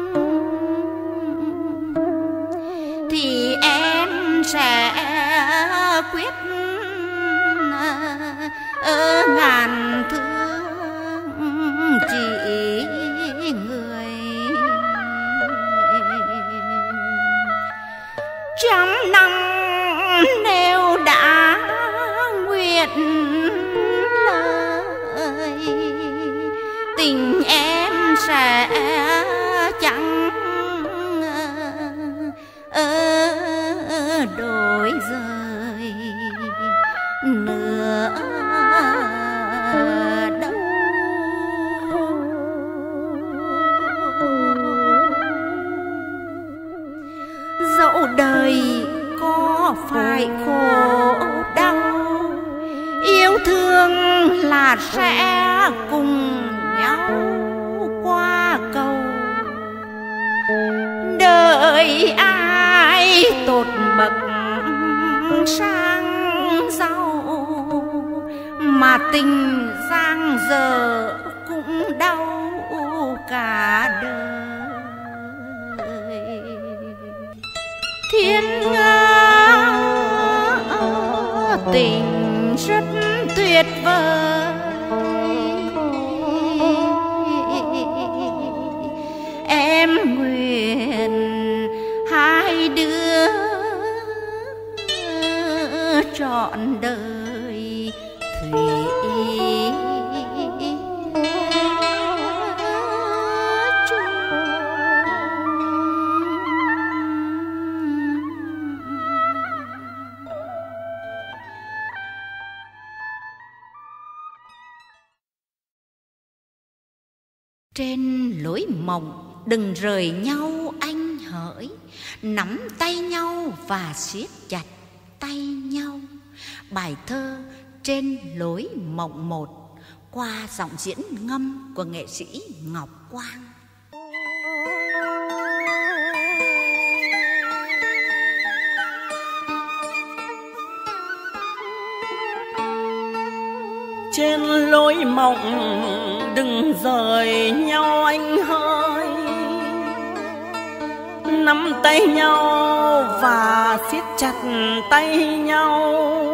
thì em sẽ quyết ngàn thương chỉ người. Trăm năm nếu đã nguyện lời, tình em sẽ chẳng đổi rời nữa đâu. Dẫu đời có phải khổ đau, yêu thương là sẽ cùng nhau qua cầu. Đời ai tột bậc sang giàu, mà tình giang dở cũng đau cả đời. Thiên tình rất tuyệt vời, em nguyện hai đứa trọn đời thủy trên lối mộng. Đừng rời nhau anh hỡi, nắm tay nhau và siết chặt tay nhau. Bài thơ Trên lối mộng 1 qua giọng diễn ngâm của nghệ sĩ Ngọc Quang. Trên lối mộng đừng rời nhau anh hỡi, nắm tay nhau và siết chặt tay nhau.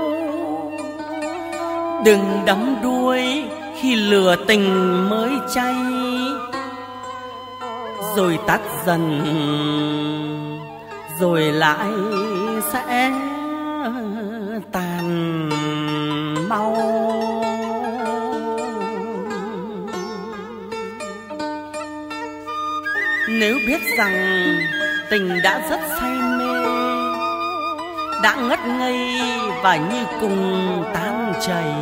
Đừng đắm đuối khi lửa tình mới cháy, rồi tắt dần rồi lại sẽ tàn mau. Nếu biết rằng tình đã rất say mê, đã ngất ngây và như cùng tan chảy,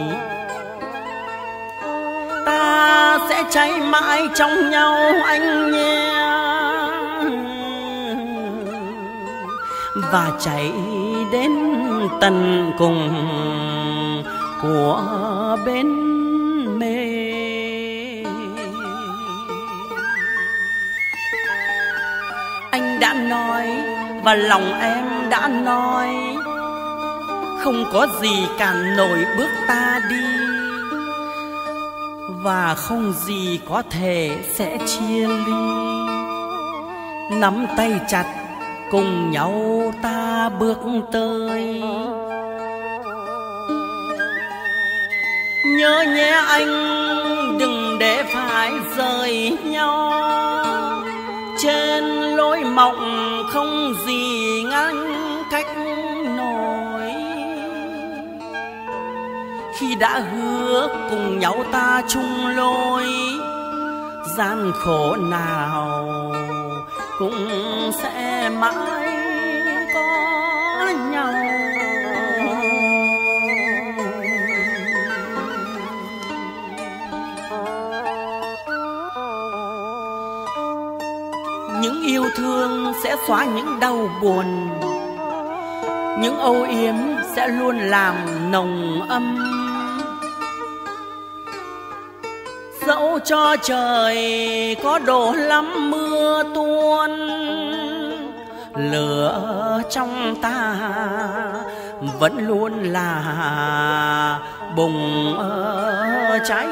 ta sẽ cháy mãi trong nhau anh nhé, và cháy đến tận cùng của bến mê. Anh đã nói và lòng em đã nói, không có gì cản nổi bước ta đi, và không gì có thể sẽ chia ly. Nắm tay chặt cùng nhau ta bước tới. Nhớ nhé anh, đừng để phải rời nhau, trên lối mộng không gì ngăn cách nổi. Khi đã hứa cùng nhau ta chung lối, gian khổ nào cũng sẽ mãi có nhau. Những yêu thương sẽ xóa những đau buồn, những âu yếm sẽ luôn làm nồng ấm. Dẫu cho trời có đổ lắm mưa tuôn, lửa trong ta vẫn luôn là bùng cháy.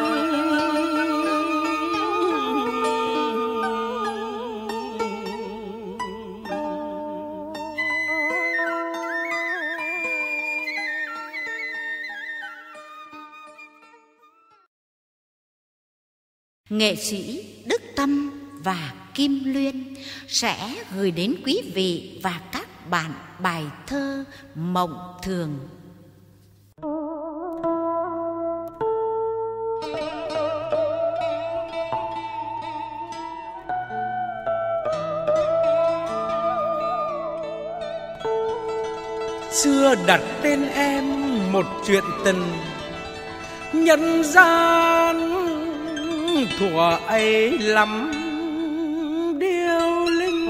Nghệ sĩ Đức Tâm và Kim Luyên sẽ gửi đến quý vị và các bạn bài thơ Mộng Thường. Xưa đặt tên em một chuyện tình, nhân gian thuở ấy lắm điêu linh.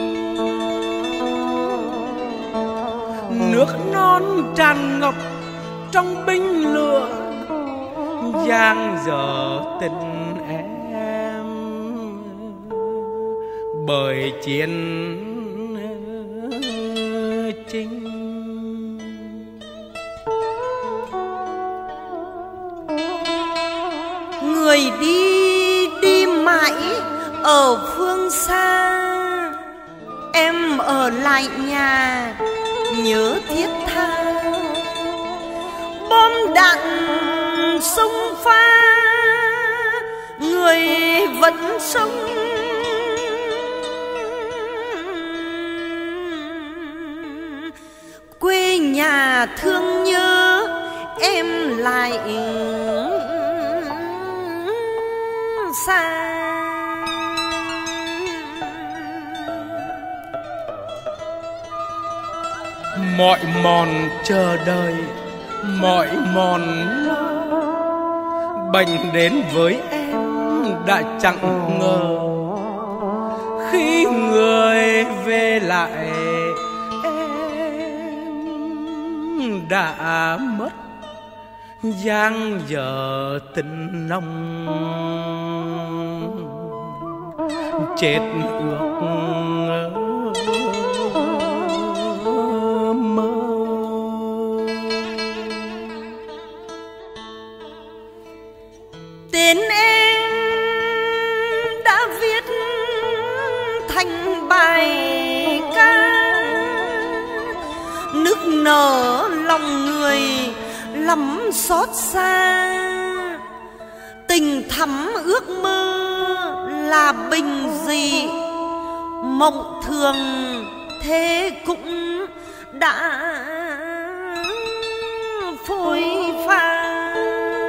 Nước non tràn ngập trong binh lửa, giang dở tình em bởi chiến tranh. Người đi mãi ở phương xa, em ở lại nhà nhớ thiết tha. Bom đạn sông pha, người vẫn sống. Quê nhà thương nhớ em lại xa. Mọi mòn chờ đợi, mọi mòn lo, bệnh đến với em đã chẳng ngờ. Khi người về lại em đã mất, giang dở tình nồng chết ước mơ. Tên em đã viết thành bài ca, nức nở lòng người lắm xót xa. Tình thắm ước mơ là bình dị, mộng thường thế cũng đã phôi pha.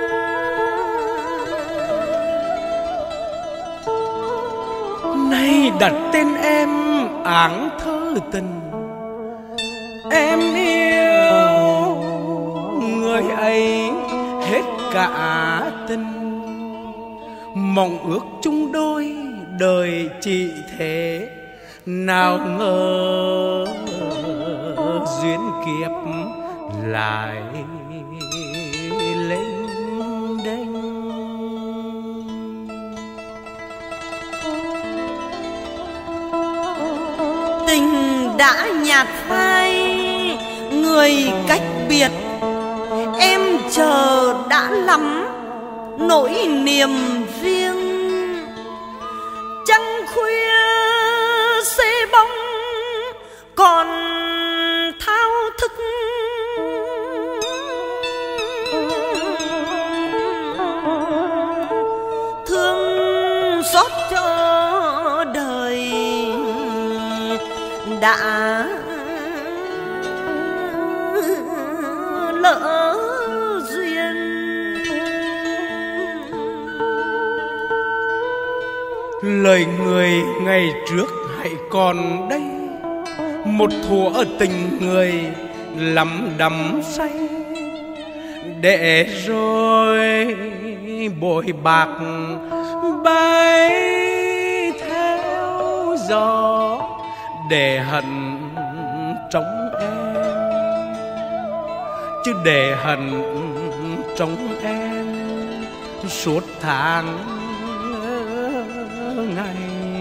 Nay đặt tên em áng thơ tình. Em yêu người ấy hết cả tình, mong ước chung đôi đời chỉ thế. Nào ngờ duyên kiếp lại lênh đênh. Tình đã nhạt phai, người cách biệt. Em chờ đã lắm nỗi niềm riêng. Trăng khuya xế bóng còn thao thức, thương xót cho đời đã lỡ duyên. Lời người ngày trước hãy còn đây, một thuở tình người lắm đắm say, để rồi bội bạc bay theo gió, để hận trong em, chứ để hận trong em suốt tháng ngày.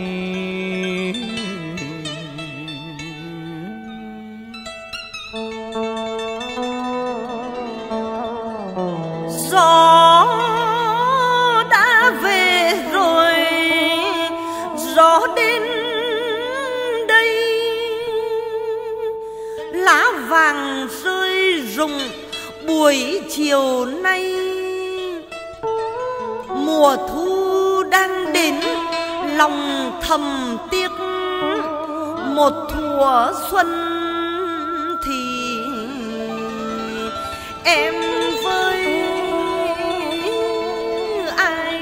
Gió đã về rồi, gió đến đây, lá vàng rơi rụng buổi chiều nay. Mùa thu đang đến, lòng thầm tiếc một thuở xuân thì em với ai.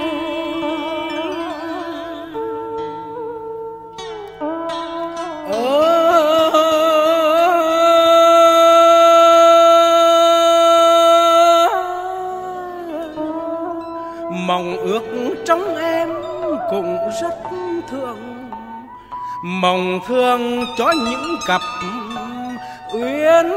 Mong ước trong em cũng rất thương, mong thương cho những cặp uyên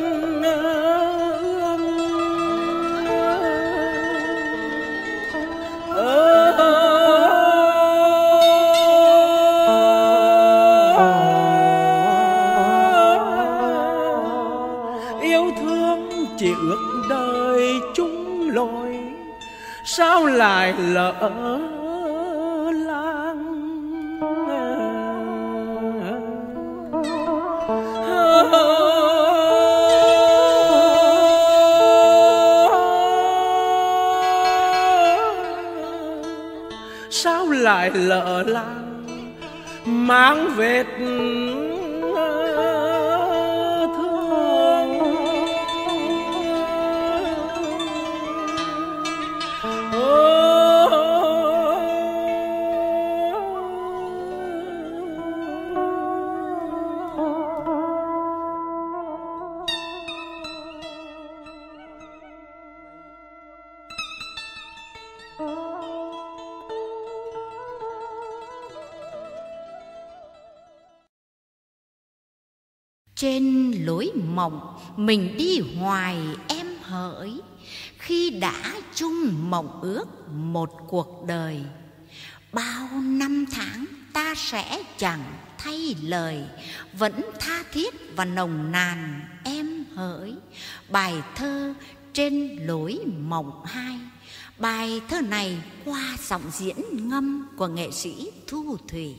yêu thương chỉ ước đời chung lối, sao lại lỡ làng. Sao lại lỡ làng mang vết Trên lối mộng mình đi hoài em hỡi, khi đã chung mộng ước một cuộc đời. Bao năm tháng ta sẽ chẳng thay lời, vẫn tha thiết và nồng nàn em hỡi. Bài thơ Trên lối mộng 2. Bài thơ này qua giọng diễn ngâm của nghệ sĩ Thu Thủy.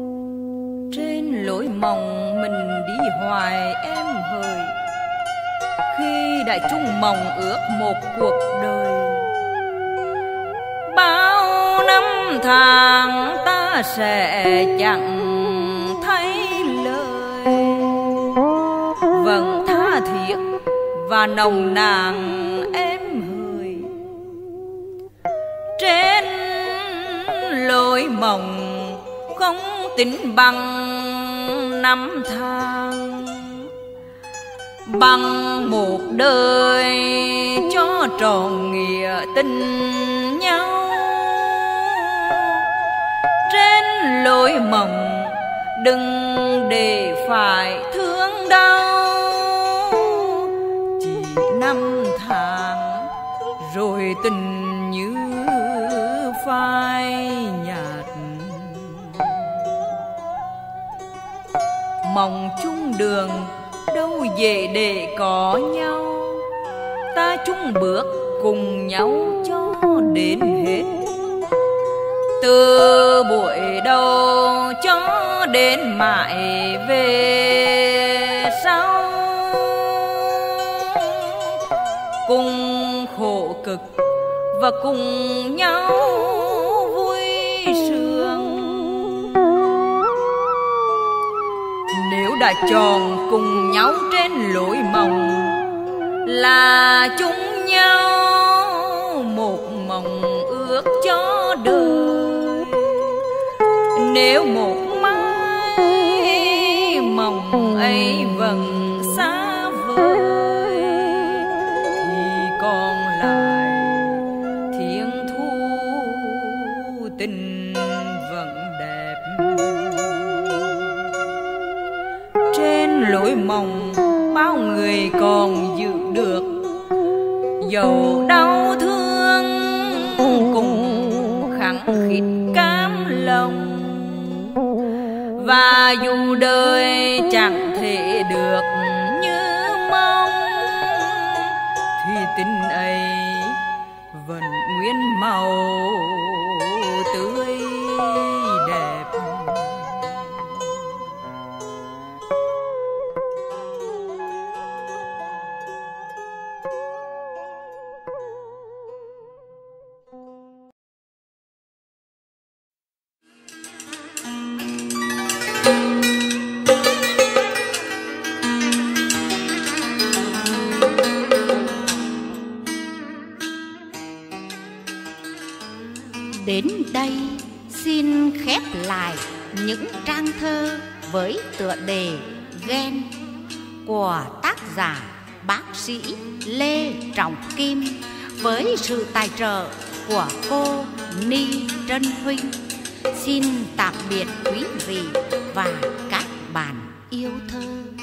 Trên lối mộng mình đi hoài em hỡi, khi đã chung mộng ước một cuộc đời. Bao năm tháng ta sẽ chẳng thấy lời, vẫn tha thiết và nồng nàn em hời. Trên lối mộng không tính bằng năm tháng, bằng một đời cho trọn nghĩa tình nhau. Trên lối mộng đừng để phải thương đau, chỉ năm tháng rồi tình như phai nhạt. Mộng chung đường đâu dễ để có nhau, ta chung bước cùng nhau cho đến hết. Từ buổi đầu cho đến mãi về sau, cùng khổ cực và cùng nhau vui sướng. Nếu đã chọn cùng nhau trên lối mộng là chung nhau một mộng ước cho đời. Nếu một mai mộng ấy vẫn xa vời, thì còn lại thiên thu tình vẫn đẹp. Trên lối mộng bao người còn giữ được, dẫu đau thương cùng khăng khít cam lòng. Và dù đời chẳng thể được như mong, thì tình ấy vẫn nguyên màu tươi đẹp. Đến đây xin khép lại những trang thơ với tựa đề Ghen của tác giả bác sĩ Lê Trọng Kim, với sự tài trợ của cô Ni Trân Huynh. Xin tạm biệt quý vị và các bạn yêu thơ.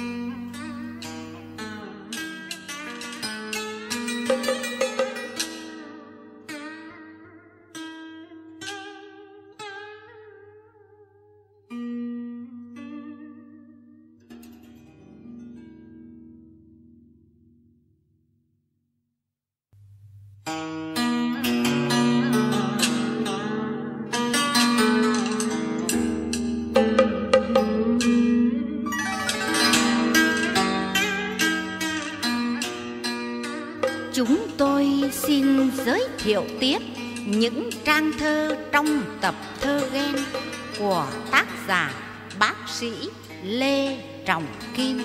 Chúng tôi xin giới thiệu tiếp những trang thơ trong tập thơ Ghen của tác giả bác sĩ Lê Trọng Kim.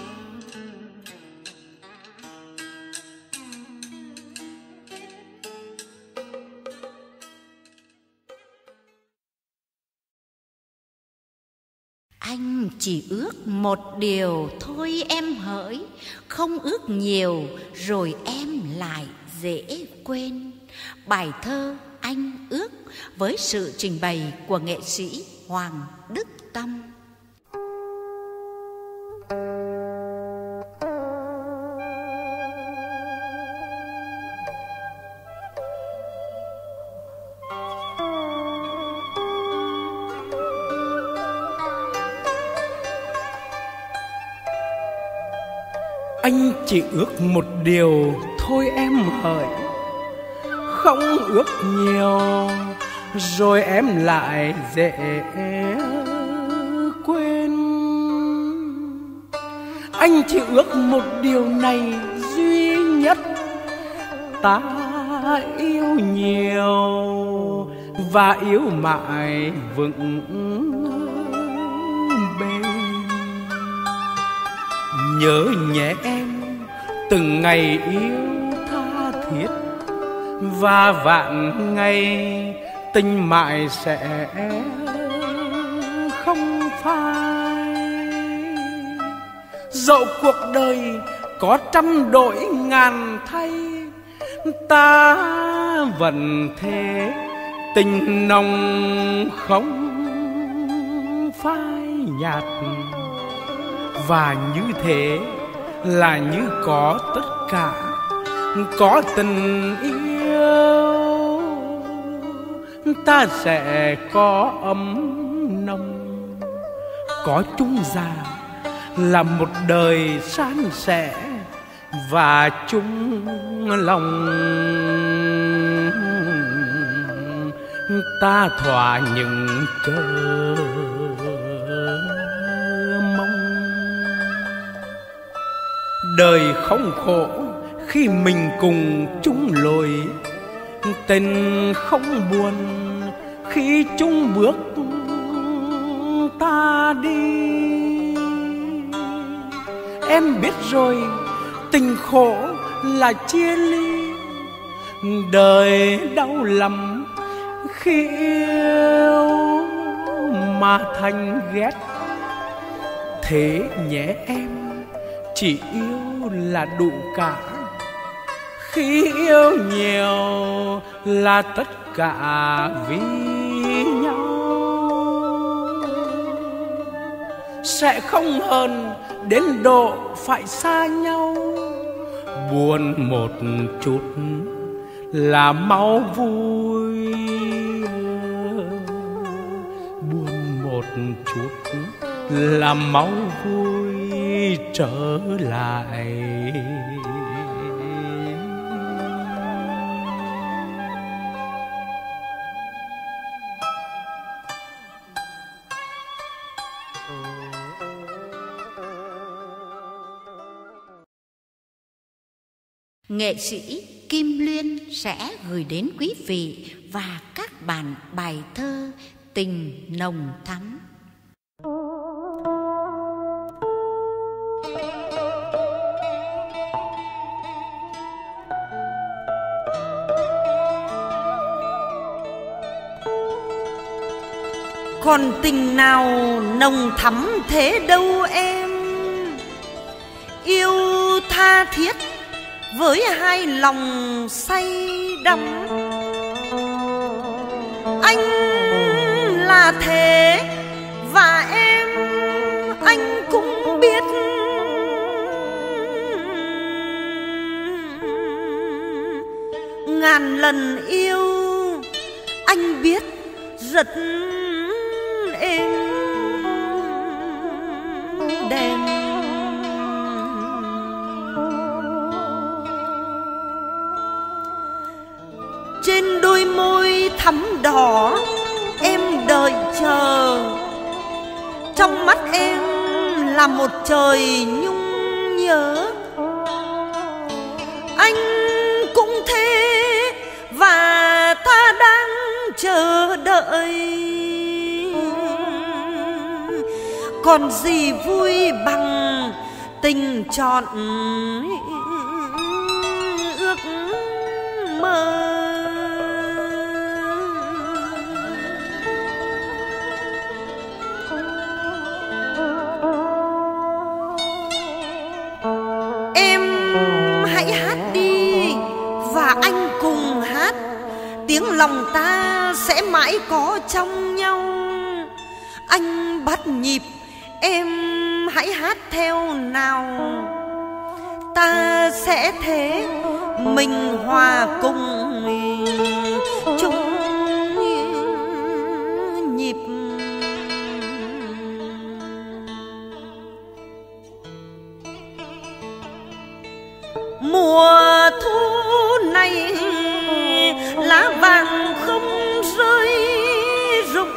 Anh chỉ ước một điều thôi em hỡi, không ước nhiều rồi em lại dễ quên. Bài thơ Anh Ước với sự trình bày của nghệ sĩ Hoàng Đức Tâm. Anh chỉ ước một điều thôi em hỡi, không ước nhiều rồi em lại dễ quên. Anh chỉ ước một điều này nhất ta yêu nhiều và yêu mãi vững bền. Nhớ nhé em từng ngày yêu tha thiết, và vạn ngày tình mãi sẽ không phai. Dẫu cuộc đời có trăm đổi ngàn thay, ta vẫn thế tình nồng không phai nhạt. Và như thế là như có tất cả, có tình yêu ta sẽ có ấm nồng, có chung già là một đời san sẻ, và chung lòng ta thỏa những chờ mong. Đời không khổ khi mình cùng chung lối, tình không buồn khi chung bước ta đi. Em biết rồi, tình khổ là chia ly, đời đau lắm khi yêu mà thành ghét. Thế nhé em, chỉ yêu là đủ cả, khi yêu nhiều là tất cả vì nhau. Sẽ không hờn đến độ phải xa nhau, buồn một chút là mau vui, buồn một chút là mau vui trở lại. Nghệ sĩ Kim Luyên sẽ gửi đến quý vị và các bạn bài thơ Tình Nồng Thắm. Còn tình nào nồng thắm thế đâu em, yêu tha thiết với hai lòng say đắm. Anh là thế và em anh cũng biết, ngàn lần yêu anh biết rất êm đềm. Trên đôi môi thắm đỏ em đợi chờ, trong mắt em là một trời nhung nhớ. Anh cũng thế và ta đang chờ đợi, còn gì vui bằng tình trọn ước mơ. Em hãy hát đi và anh cùng hát, tiếng lòng ta sẽ mãi có trong nhau. Anh bắt nhịp, em hãy hát theo nào, ta sẽ thế mình hòa cùng chung nhịp. Mùa thu này lá vàng không rơi rụng,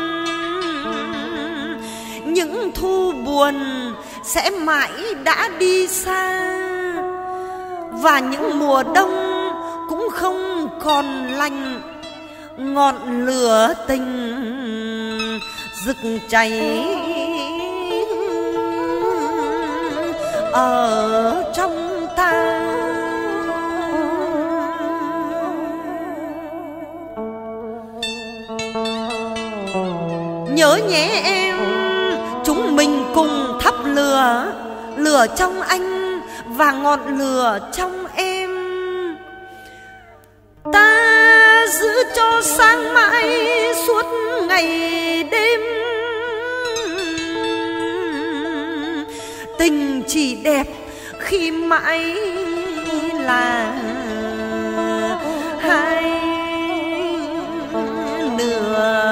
những thu buồn sẽ mãi đã đi xa. và những mùa đông cũng không còn lạnh. Ngọn lửa tình rực cháy ở trong ta. Nhớ nhé em, chúng mình cùng thắp lửa, lửa trong anh và ngọn lửa trong em. Ta giữ cho sáng mãi suốt ngày đêm. Tình chỉ đẹp khi mãi là hai nửa.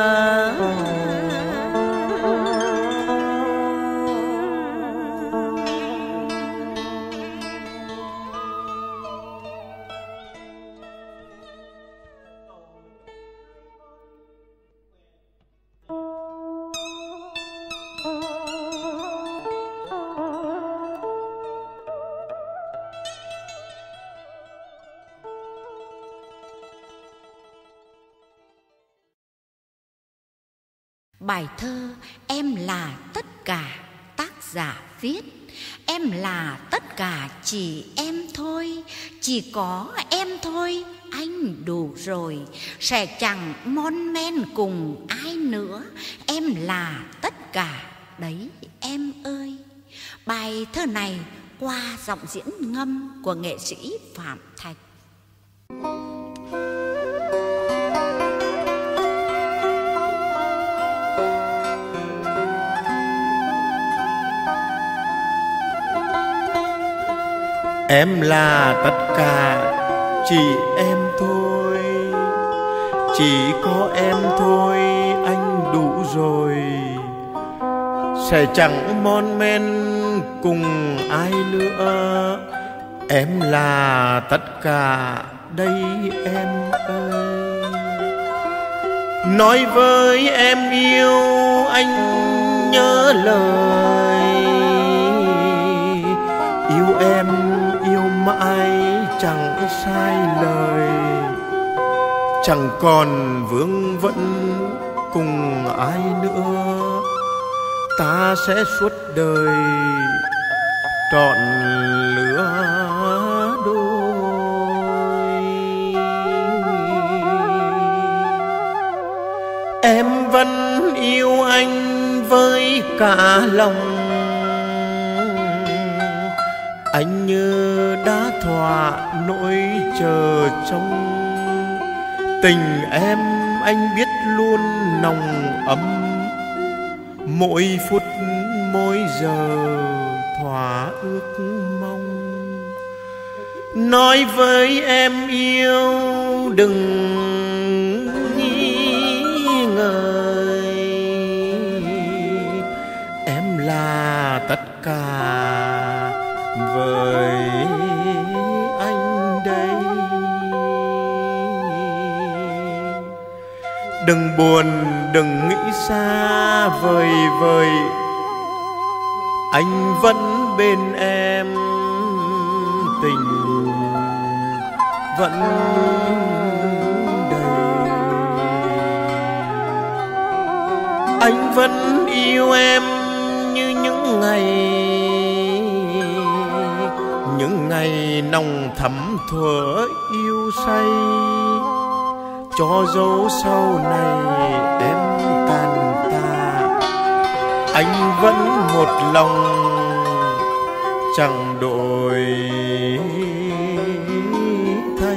Bài thơ Em Là Tất Cả tác giả viết. Em là tất cả chỉ em thôi, chỉ có em thôi, anh đủ rồi, sẽ chẳng mon men cùng ai nữa. Em là tất cả đấy em ơi. Bài thơ này qua giọng diễn ngâm của nghệ sĩ Phạm Thạch. Em là tất cả chỉ em thôi, chỉ có em thôi, anh đủ rồi, sẽ chẳng mon men cùng ai nữa. Em là tất cả đây em ơi. Nói với em yêu anh nhớ lời, yêu em yêu mãi chẳng sai lời, chẳng còn vương vấn cùng ai nữa. Ta sẽ suốt đời trọn lứa đôi. Em vẫn yêu anh với cả lòng, anh như đã thỏa nỗi chờ trông. Tình em anh biết luôn nồng ấm, mỗi phút mỗi giờ thỏa ước mong. Nói với em yêu đừng nghi ngờ, em là tất cả với anh đây. Đừng buồn đừng nghĩ xa vời vời, anh vẫn bên em, tình vẫn đầy. Anh vẫn yêu em như những ngày nồng thắm thuở yêu say. Cho dấu sau này em tàn tạ, anh vẫn một lòng chẳng đổi thay.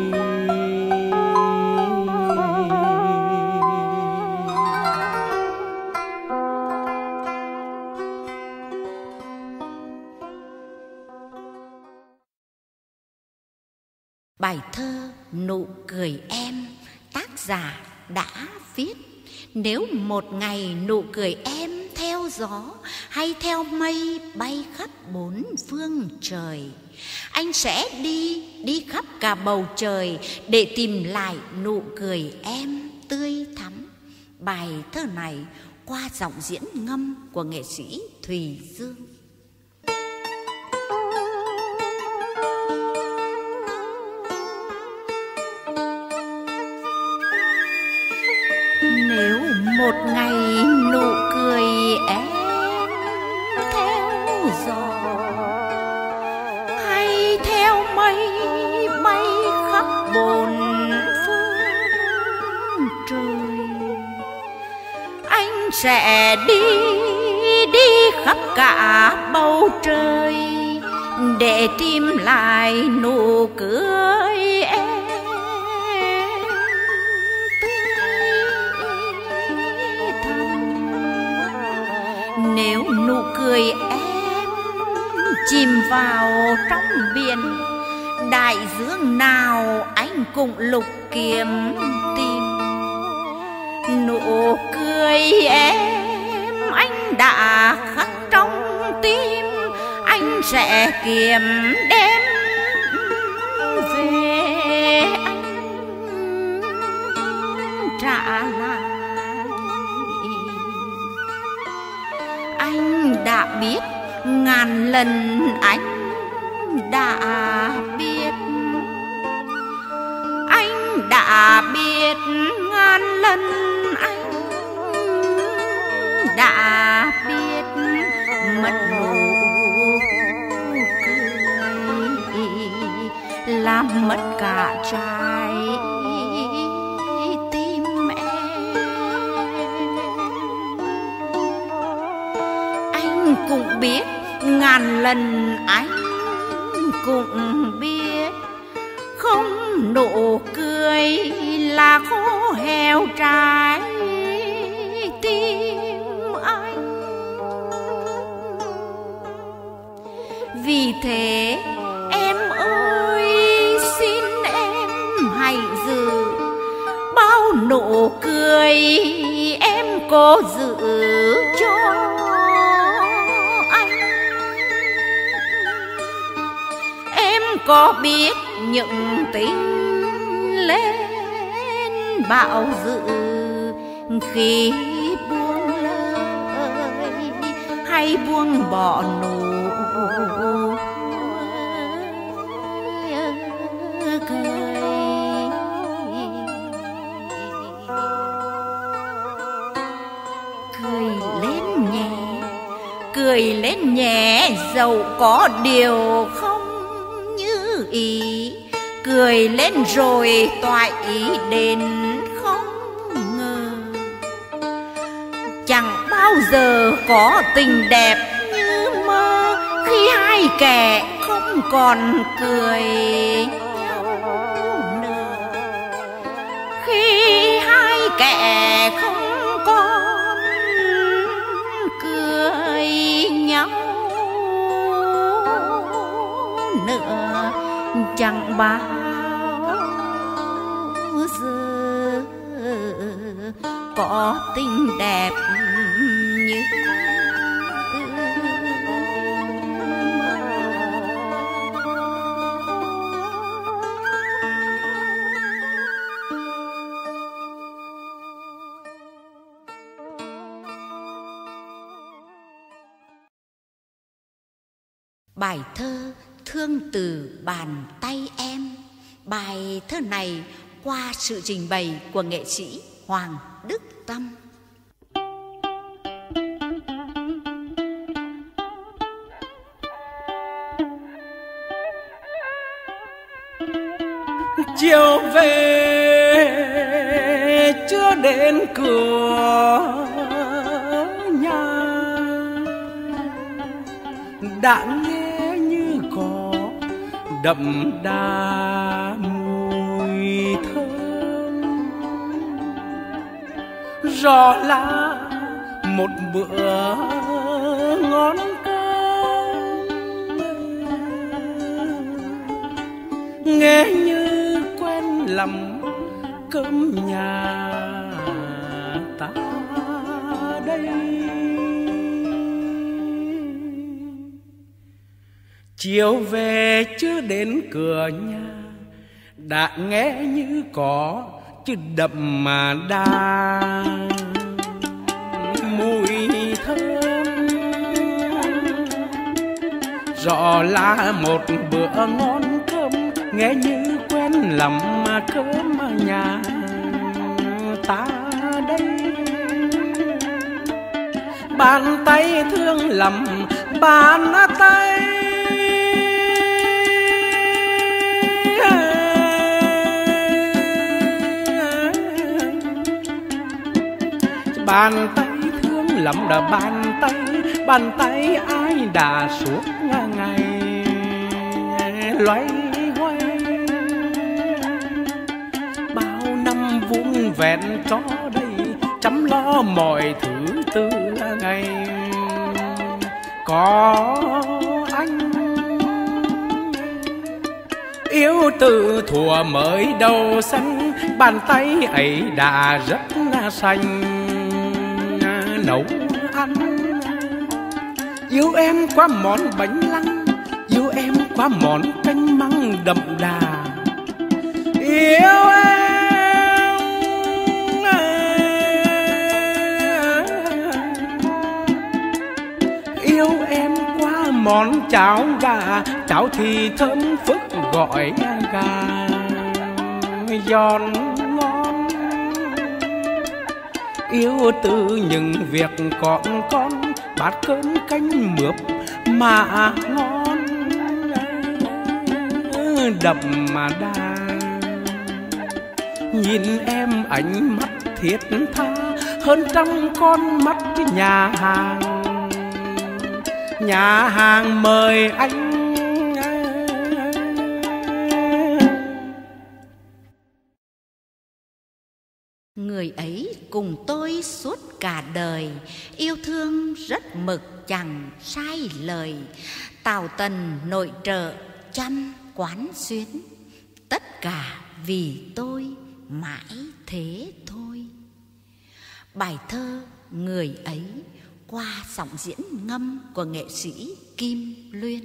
Bài thơ Nụ Cười Em tác giả đã viết. Nếu một ngày nụ cười em theo gió hay theo mây bay khắp bốn phương trời, anh sẽ đi khắp cả bầu trời để tìm lại nụ cười em tươi thắm. Bài thơ này qua giọng diễn ngâm của nghệ sĩ Thùy Dương. sẽ đi khắp cả bầu trời để tìm lại nụ cười em tươi thắm. Nếu nụ cười em chìm vào trong biển, đại dương nào anh cũng lục kiếm tìm. Nụ cười em anh đã khắc trong tim, anh sẽ kiếm đem về anh trả lại. Anh đã biết ngàn lần, anh đã biết, anh đã biết ngàn lần, anh đã biết mất nụ cười làm mất cả trái tim em. Anh cũng biết ngàn lần, anh cũng biết không nụ cười là khô héo trái tim anh. Vì thế em ơi, xin em hãy giữ bao nụ cười em cố giữ cho anh. Em có biết những tình lên bão dữ khi buông lời hay buông bỏ nụ cười lên nhẹ dẫu có điều không như ý, cười lên rồi toại ý đến không ngờ. Chẳng bao giờ có tình đẹp như mơ khi hai kẻ không còn cười nhau nữa, khi hai kẻ không còn cười nhau nữa. Chẳng bao giờ có tình đẹp như bài thơ Thương từ bàn tay em. Bài thơ này qua sự trình bày của nghệ sĩ Hoàng Đức Tâm. Chiều về chưa đến cửa nhà, đã nghe như có đậm đà mùi thơm, rõ là một bữa ngon cơm, nghe như quen lắm cơm nhà ta đây. Chiều về chưa đến cửa nhà, đã nghe như có chứ đậm mà đà mùi thơm, rõ là một bữa ngon cơm, nghe như quen lắm mà cơm nhà ta đây. Bàn tay thương lắm bàn tay, bàn tay thương lắm đã bàn tay ai đã suốt ngày loay hoay. Bao năm vun vẹn cho đây, chăm lo mọi thứ từ ngày có anh. Yêu từ thuở mới đầu xanh, bàn tay ấy đã rất xanh nấu ăn. Yêu em qua món bánh lăng, yêu em qua món canh măng đậm đà. Yêu em qua món cháo gà, cháo thì thơm phức gọi gà giòn ngon. Yêu từ những việc con bát cơm canh mướp mà ngon đậm mà đà. Nhìn em ánh mắt thiết tha hơn trăm con mắt nhà hàng mời anh. Người ấy cùng tôi suốt cả đời, yêu thương rất mực chẳng sai lời. Tào Tần nội trợ chăm quán xuyến, tất cả vì tôi mãi thế thôi. Bài thơ Người ấy qua giọng diễn ngâm của nghệ sĩ Kim Luyên.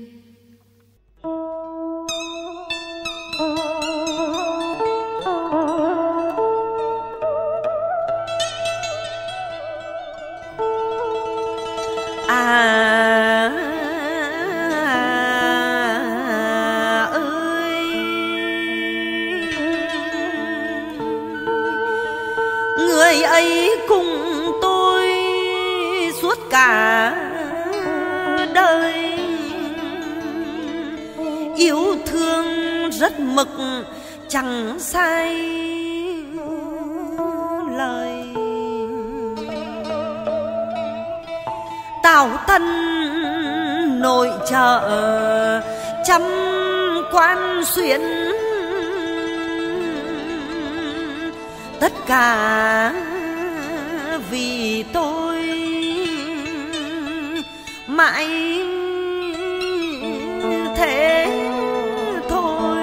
Người ấy cùng tôi suốt cả đời, yêu thương rất mực chẳng sai lời. Tào Tần nội trợ chăm quan xuyến, tất cả vì tôi mãi thế thôi.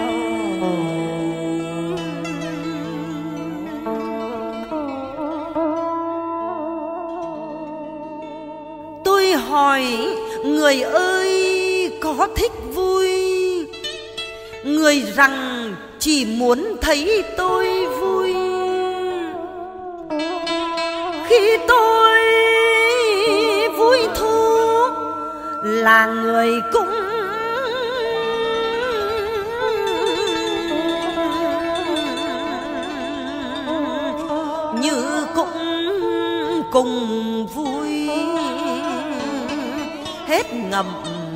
Tôi hỏi người ơi có thích vui, người rằng chỉ muốn thấy tôi vui. Khi tôi vui thu là người cũng như cũng cùng vui hết ngầm.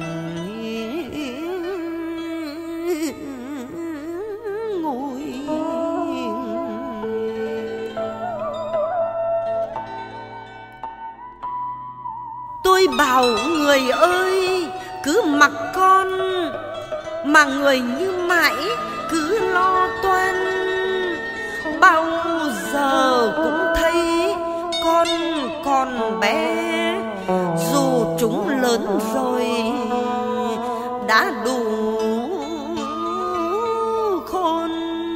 Tôi bảo người ơi cứ mặc con, mà người như mãi cứ lo toan. Bao giờ cũng thấy con còn bé, dù chúng lớn rồi đã đủ khôn.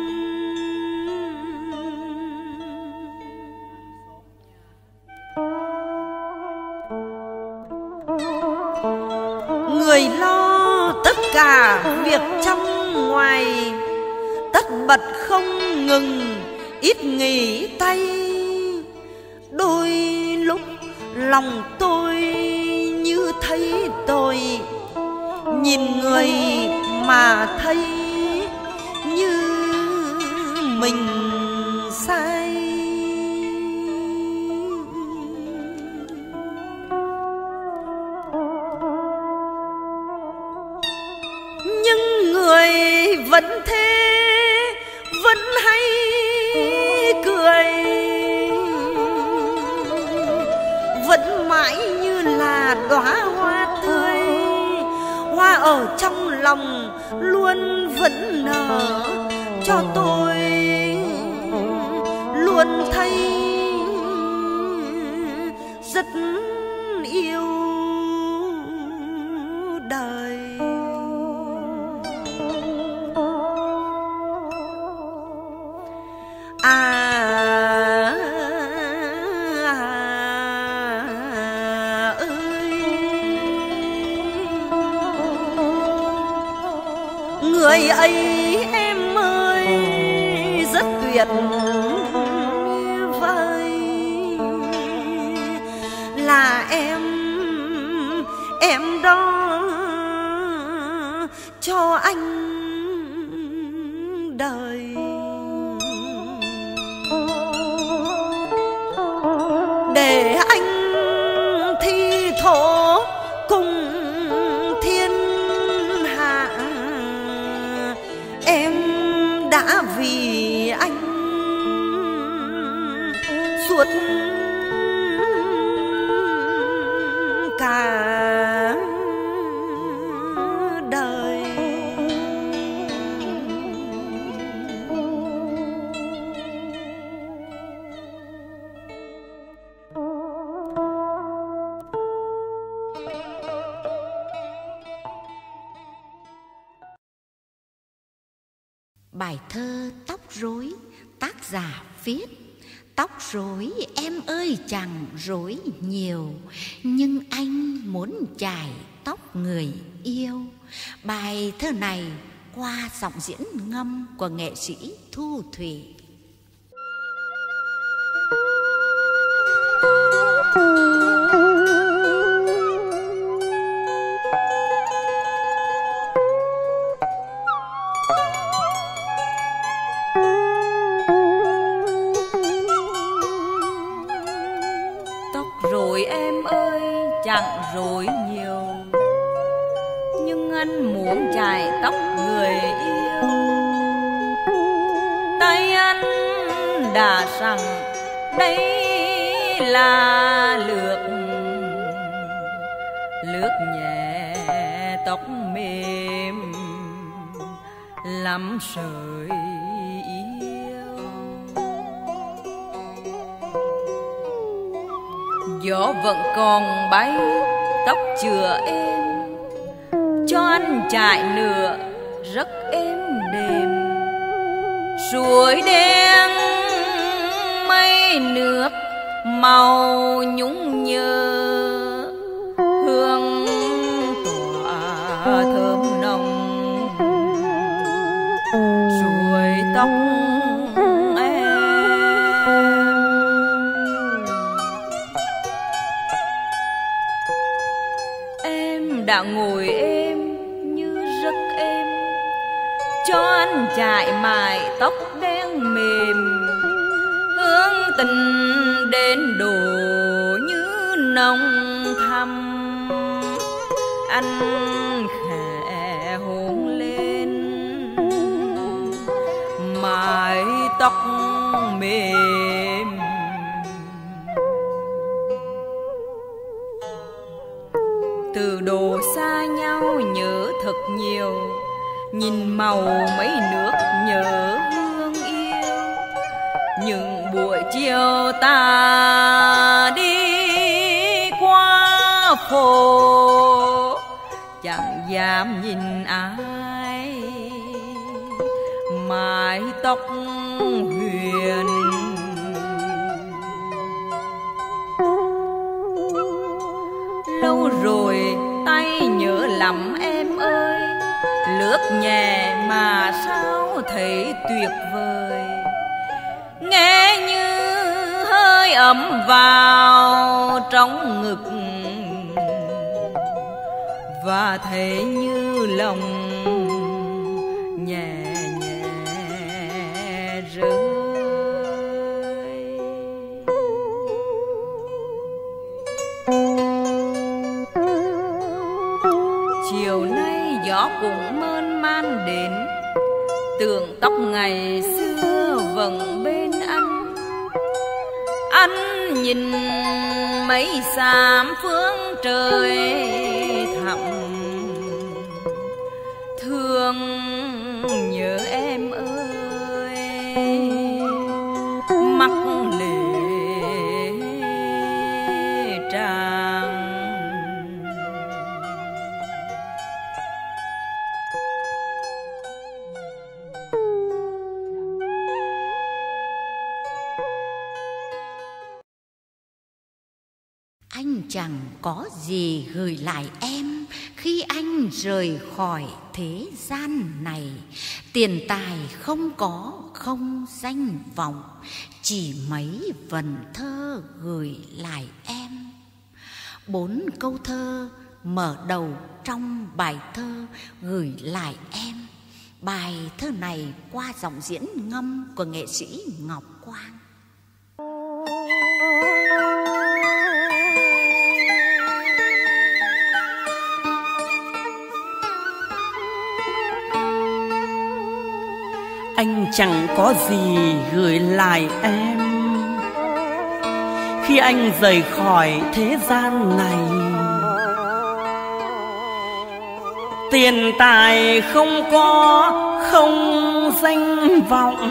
Người lo tất cả việc trong ngoài, tất bật không ngừng ít nghỉ tay. Đôi lúc lòng tôi như thấy tôi, nhìn người mà thấy như mình sai. Nhưng người vẫn thế, vẫn hay cười, vẫn mãi như là đóa hoa tươi, hoa ở trong lòng luôn vẫn nở cho tôi, luôn thấy rất yêu đời. Người ấy em ơi rất tuyệt vời, là em đó cho anh đời. Để anh thi thố cùng thiên hạ, em đã vì anh suốt cả đời. Bài thơ Tóc rối, tác giả viết. Tóc rối em ơi chẳng rối nhiều, nhưng anh muốn chải tóc người yêu. Bài thơ này qua giọng diễn ngâm của nghệ sĩ Thu Thủy. Rồi em ơi chẳng rối nhiều, nhưng anh muốn chải tóc người yêu. Tay anh đã rằng đây là lướt nhẹ tóc mềm lắm sợi yêu. Gió vẫn còn bay tóc chừa êm, cho anh chải nửa rất êm đềm. Suối đen mây nước màu nhung nhớ, hương tỏa thơm nồng suối tóc em đã ngồi êm như rất êm, cho anh chải mái tóc đen mềm. Hương tình đến đổ như nồng thắm, anh khẽ hôn lên mái tóc mềm. Từ độ xa nhau nhớ thật nhiều, nhìn màu mấy nước nhớ hương yêu. Những buổi chiều ta đi qua phố, chẳng dám nhìn ai mái tóc huyền. Lâu rồi tay nhớ lắm em ơi, lướt nhẹ mà sao thấy tuyệt vời. Nghe như hơi ấm vào trong ngực, và thấy như lòng nhẹ nhẹ rơi. Chiều nay gió cũng mơn man đến, tưởng tóc ngày xưa vẫn bên anh. Anh nhìn mây xám phương trời thẳm, thương nhớ em ơi mắc lệ tràng. Anh chẳng có gì gửi lại em khi anh rời khỏi thế gian này. Tiền tài không có, không danh vọng, chỉ mấy vần thơ gửi lại em. 4 câu thơ mở đầu trong bài thơ gửi lại em. Bài thơ này qua giọng diễn ngâm của nghệ sĩ Ngọc Quang. Anh chẳng có gì gửi lại em khi anh rời khỏi thế gian này. Tiền tài không có, không danh vọng,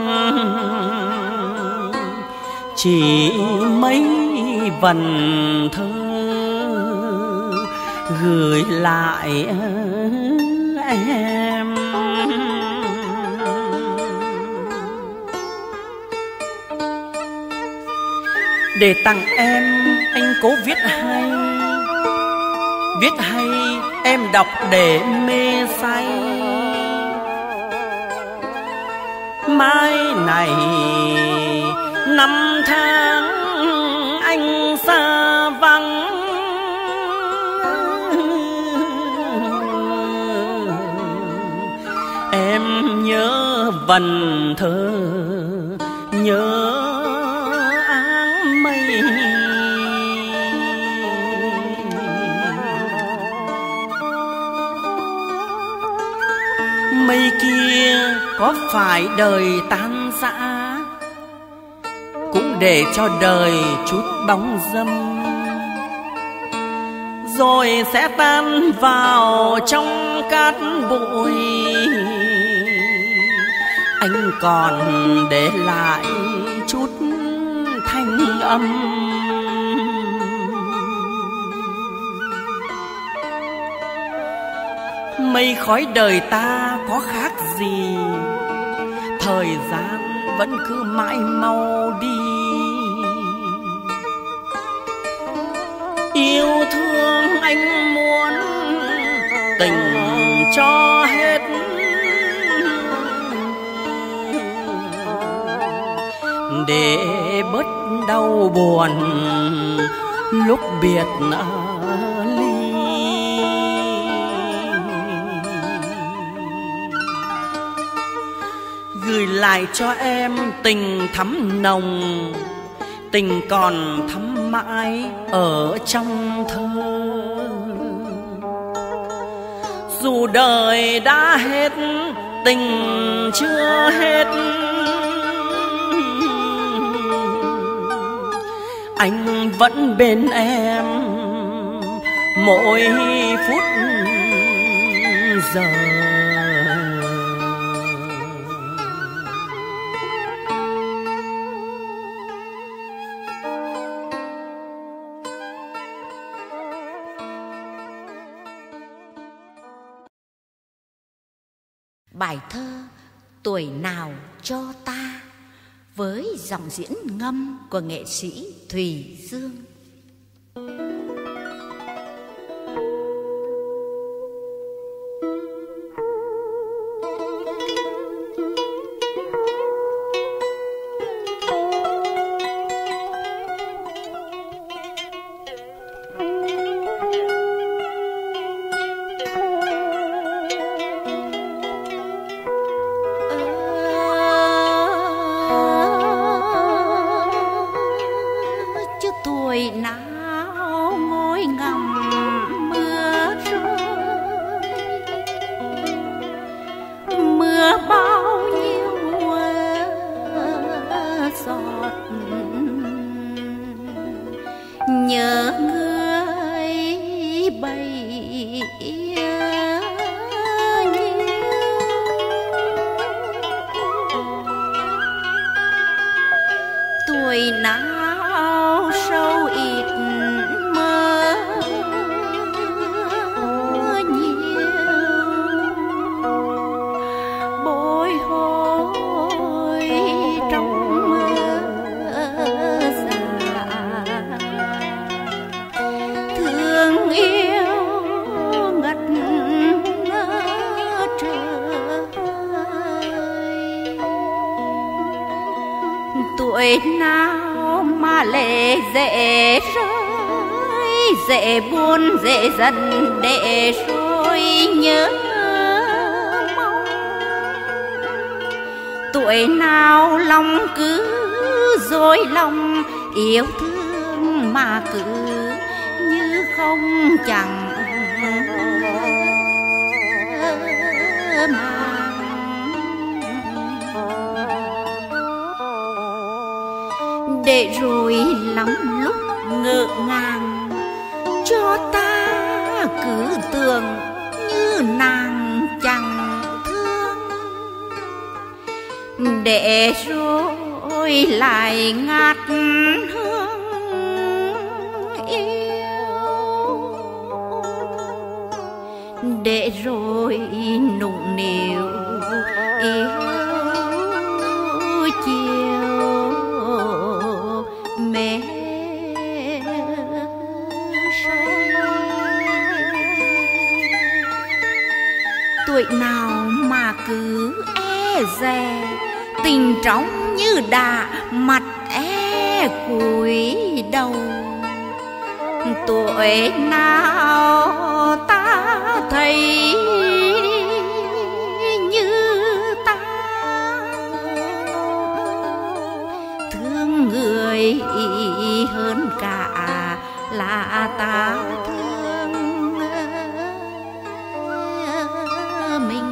chỉ mấy vần thơ gửi lại em. Để tặng em anh cố viết hay, viết hay em đọc để mê say. Mai này năm tháng anh xa vắng, em nhớ vần thơ, nhớ áng mây. Mây kia có phải đời tan rã, cũng để cho đời chút bóng dâm, rồi sẽ tan vào trong cát bụi. Anh còn để lại chút thanh âm. Mây khói đời ta có khác gì, thời gian vẫn cứ mãi mau đi. Yêu thương anh muốn tình cho hết, để bớt đau buồn lúc biệt ly. Gửi lại cho em tình thắm nồng, tình còn thắm mãi ở trong thơ. Dù đời đã hết, tình chưa hết, anh vẫn bên em mỗi phút giờ. Bài thơ Tuổi nào cho ta với giọng diễn ngâm của nghệ sĩ Thùy Dương. Tuổi tuổi nào mà lệ dễ rơi, dễ buồn dễ giận để rồi nhớ mong. Tuổi nào lòng cứ dối lòng yêu thương mà cứ như không chẳng để rồi lắm lúc ngỡ ngàng cho ta cứ tưởng như nàng chẳng thương, để rồi lại ngát hương yêu, để rồi nũng nịu yêu chiều mê say. Tuổi nào mà cứ e dè tình trong như đà mặt e cúi đầu, tuổi nào ta thấy như ta thương người hơn cả là ta thương mình.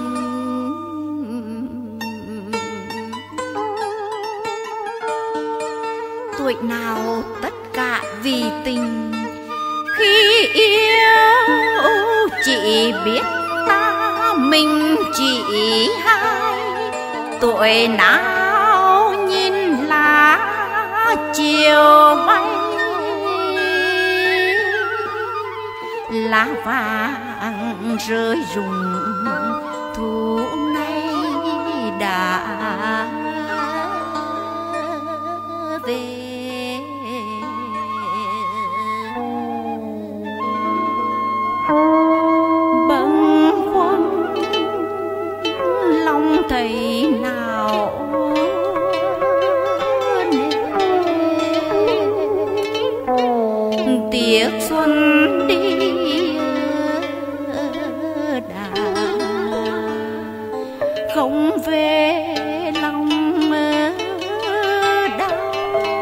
Tuổi nào tất cả vì tình, khi yêu chỉ biết ta mình chỉ hai. Tuổi nào nhìn lá chiều bay, lá vàng rơi rụng thu nay đã về. Bâng khuâng lòng thấy nào tiếc xuân đi đã không về lòng đau.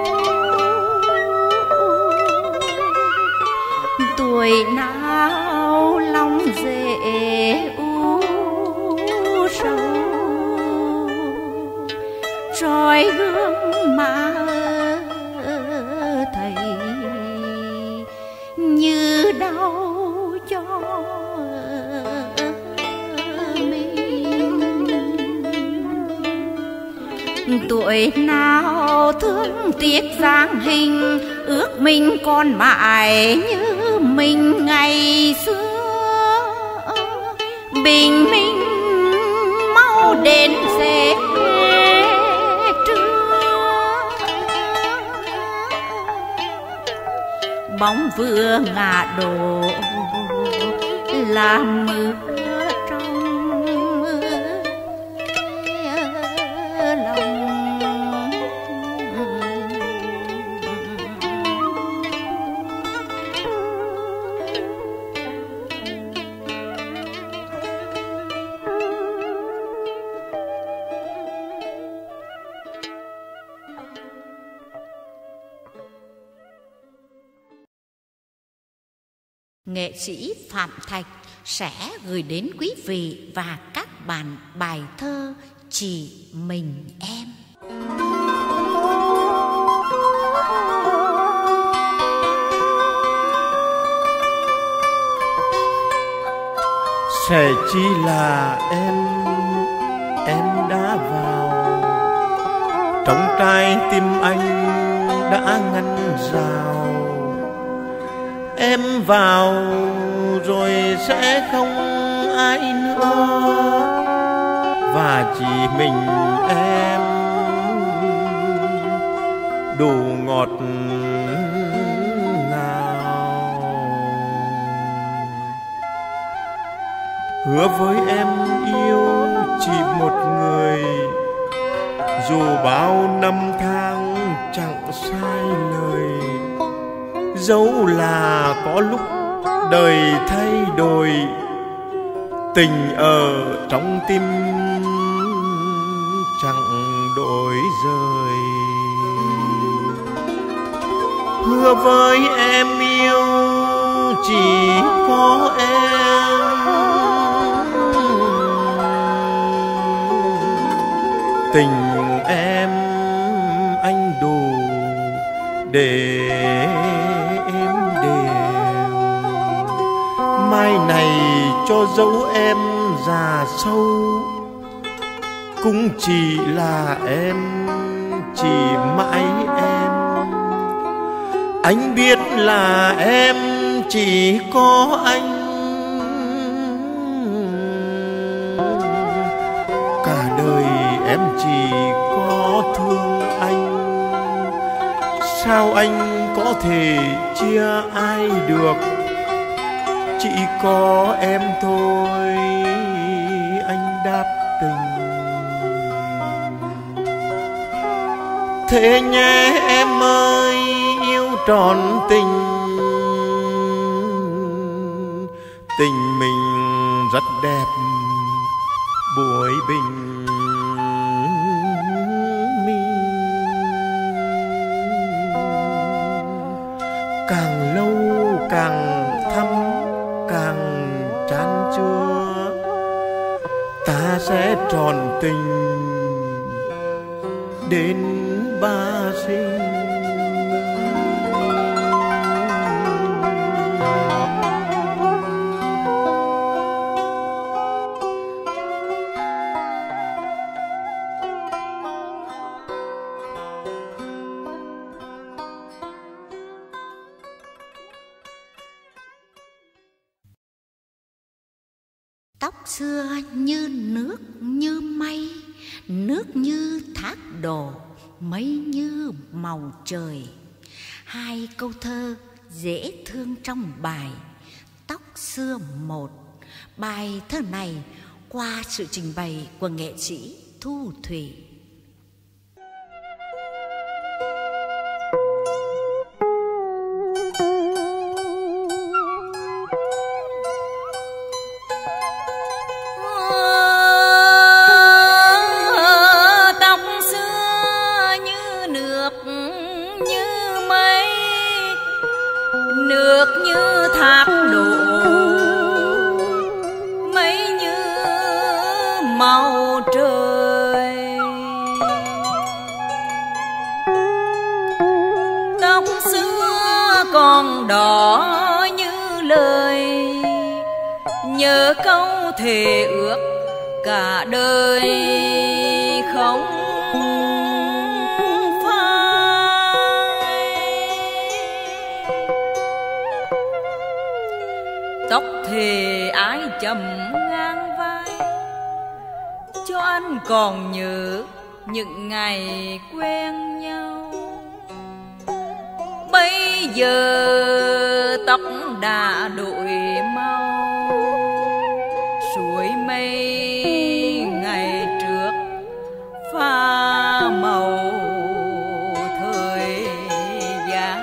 Tuổi nào lòng dễ u sầu, soi gương mà thấy như đau cho mình. Tuổi nào thương tiếc dáng hình, ước mình còn mãi như mình ngày xưa. Bình minh mau đến sẽ trưa, bóng vừa ngả đổ làm mưa trong lòng. Nghệ sĩ Phạm Thạch sẽ gửi đến quý vị và các bạn bài thơ Chỉ Mình Em. Sẽ chỉ là em đã vào trong trái tim anh đã ngăn rào. Em vào rồi sẽ không ai nữa, và chỉ mình em đủ ngọt ngào. Hứa với em yêu chỉ một người, dù bao năm tháng chẳng sai lời, dẫu là có lúc đời thay đổi, tình ở trong tim chẳng đổi rời. Hứa với em yêu chỉ có em, tình em anh đủ để em đều. Mai này cho dẫu em già sâu, cũng chỉ là em, chỉ mãi em. Anh biết là em chỉ có anh, cả đời em chỉ có thương anh. Sao anh có thể chia ai được, chỉ có em thôi anh đáp tình. Thế nhé em ơi yêu trọn tình, tình mình rất đẹp buổi bình minh. Càng lâu càng thắm, càng chan chứa, ta sẽ trọn tình đến ba sinh. Tóc xưa như nước như mây, nước như thác đổ, mây như màu trời. Hai câu thơ dễ thương trong bài Tóc xưa một. Bài thơ này qua sự trình bày của nghệ sĩ Thu Thủy. Nước như thác đổ, mây như màu trời. Tóc xưa còn đỏ như lời, nhớ câu thề ước cả đời không tóc thề ái chầm ngang vai. Cho anh còn nhớ những ngày quen nhau, bây giờ tóc đã đổi màu. Suối mây ngày trước pha màu thời gian,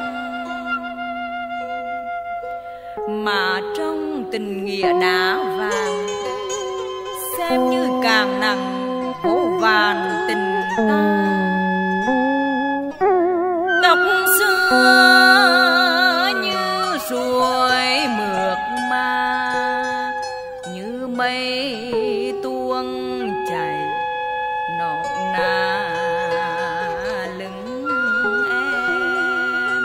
mà trong tình nghĩa đá vàng xem như càng nặng khổ vàn tình ta. Tóc xưa như suối mượt mà, như mây tuông chảy nọn nà lưng em.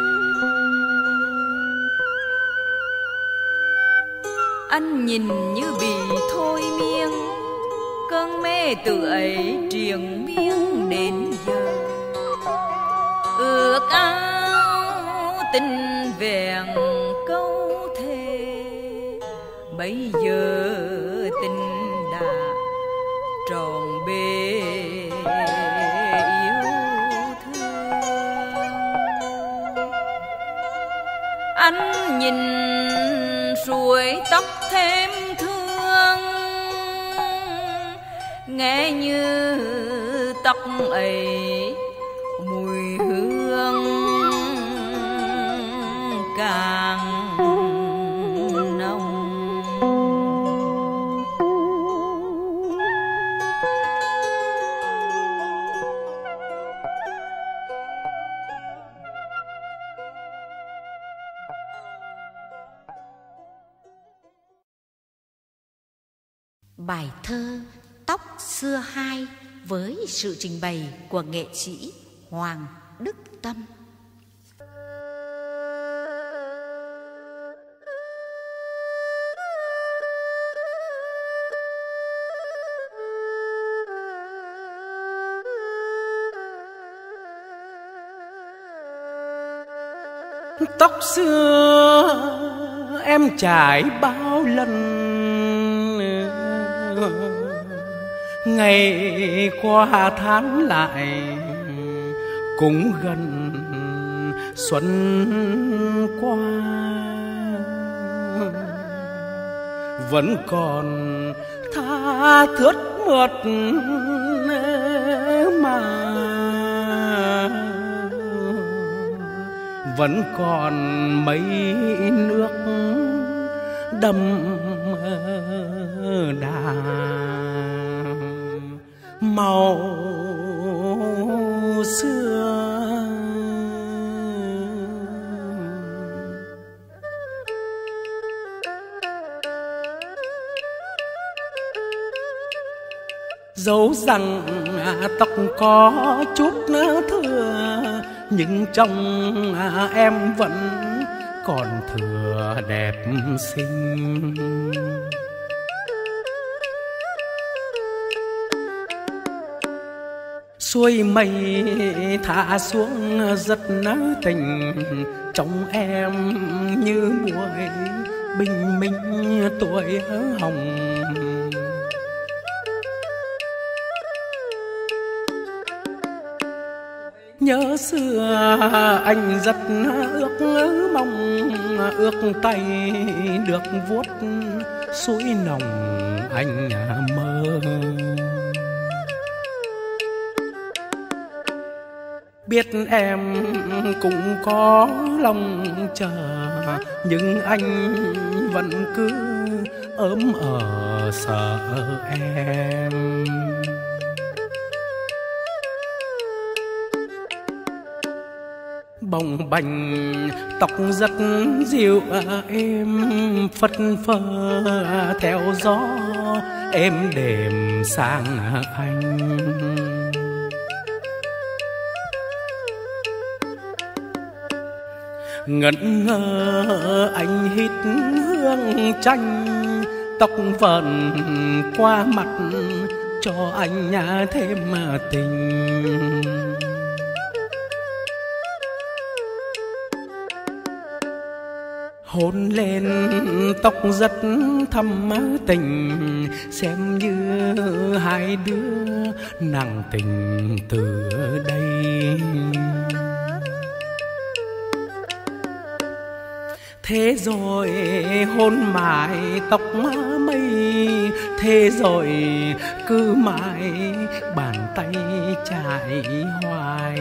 Anh nhìn như bị thôi miên, cơn mê từ ấy triền miên đến giờ. Ước ao tình vẹn câu thề, bây giờ tình đã tròn bề yêu thương. Anh nhìn suối tóc thêm thương, nghe như tóc ấy mùi Bài thơ Tóc Xưa Hai với sự trình bày của nghệ sĩ Hoàng Đức Tâm. Tóc xưa em trải bao lần, ngày qua tháng lại cũng gần xuân qua, vẫn còn tha thướt mượt mà, vẫn còn mấy nước đậm đà màu xưa. Dẫu rằng tóc có chút thừa, nhưng trong em vẫn còn thừa đẹp xinh. Xuôi mây thả xuống rất tình, trong em như muội bình minh tuổi hồng. Nhớ xưa anh rất ước mong, ước tay được vuốt suối nồng anh mơ. Biết em cũng có lòng chờ, nhưng anh vẫn cứ ấm sợ em. Bồng bềnh tóc rất dịu êm, phất phơ theo gió êm đềm sang anh. Ngẩn ngơ anh hít hương chanh, tóc vờn qua mặt cho anh thêm tình. Hôn lên tóc rất thâm tình, xem như hai đứa nặng tình từ đây. Thế rồi hôn mãi tóc mây, thế rồi cứ mãi bàn tay chạy hoài.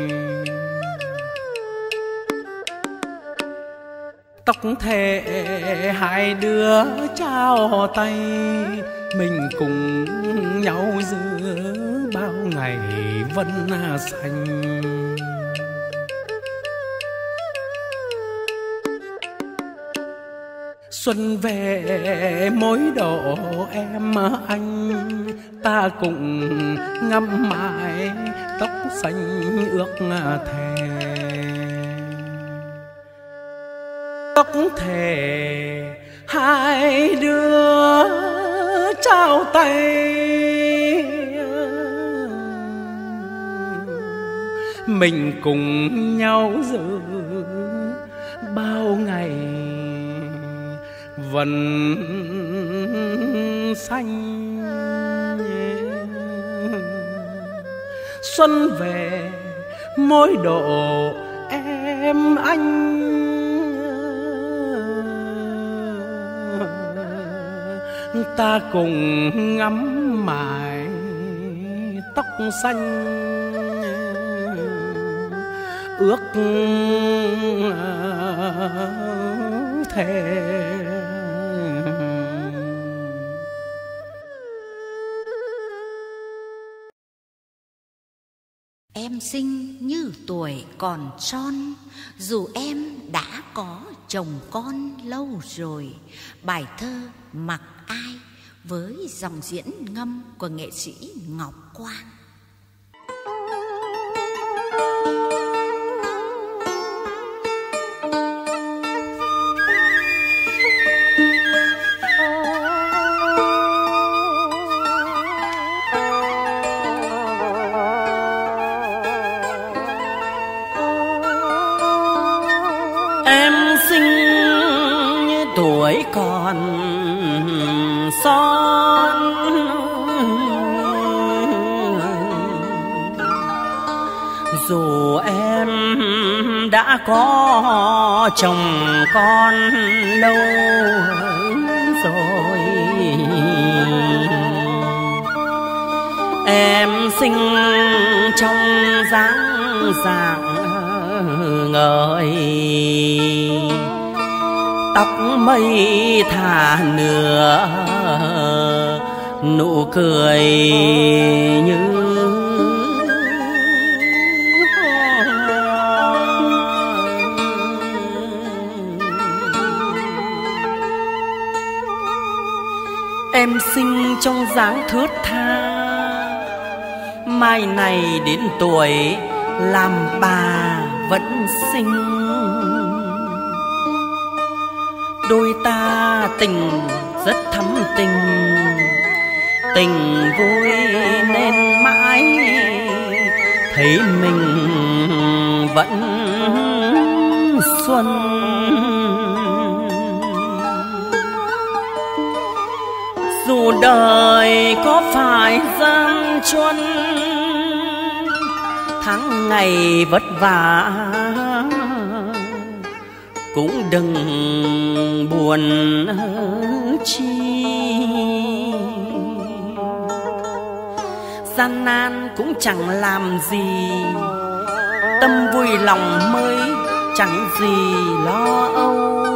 Tóc thề hai đứa trao tay, mình cùng nhau giữa bao ngày vẫn xanh. Xuân về mỗi độ em anh, ta cùng ngắm mãi tóc xanh ước thề. Tóc thề hai đứa trao tay, mình cùng nhau giữ bao ngày vẫn xanh. Xuân về mỗi độ em anh, ta cùng ngắm mãi tóc xanh ước thề. Em xinh như tuổi còn son, dù em đã có chồng con lâu rồi. Bài thơ Mặc Ai với dòng diễn ngâm của nghệ sĩ Ngọc Quang. Tuổi còn son, dù em đã có chồng con lâu rồi, em sinh trong dáng dạng ngời, tóc mây thả nửa nụ cười như em sinh trong dáng thướt tha, mai này đến tuổi làm bà vẫn xinh. Đôi ta tình rất thắm tình, tình vui nên mãi thấy mình vẫn xuân. Dù đời có phải gian truân, tháng ngày vất vả, cũng đừng buồn chi. Gian nan cũng chẳng làm gì, tâm vui lòng mới chẳng gì lo âu.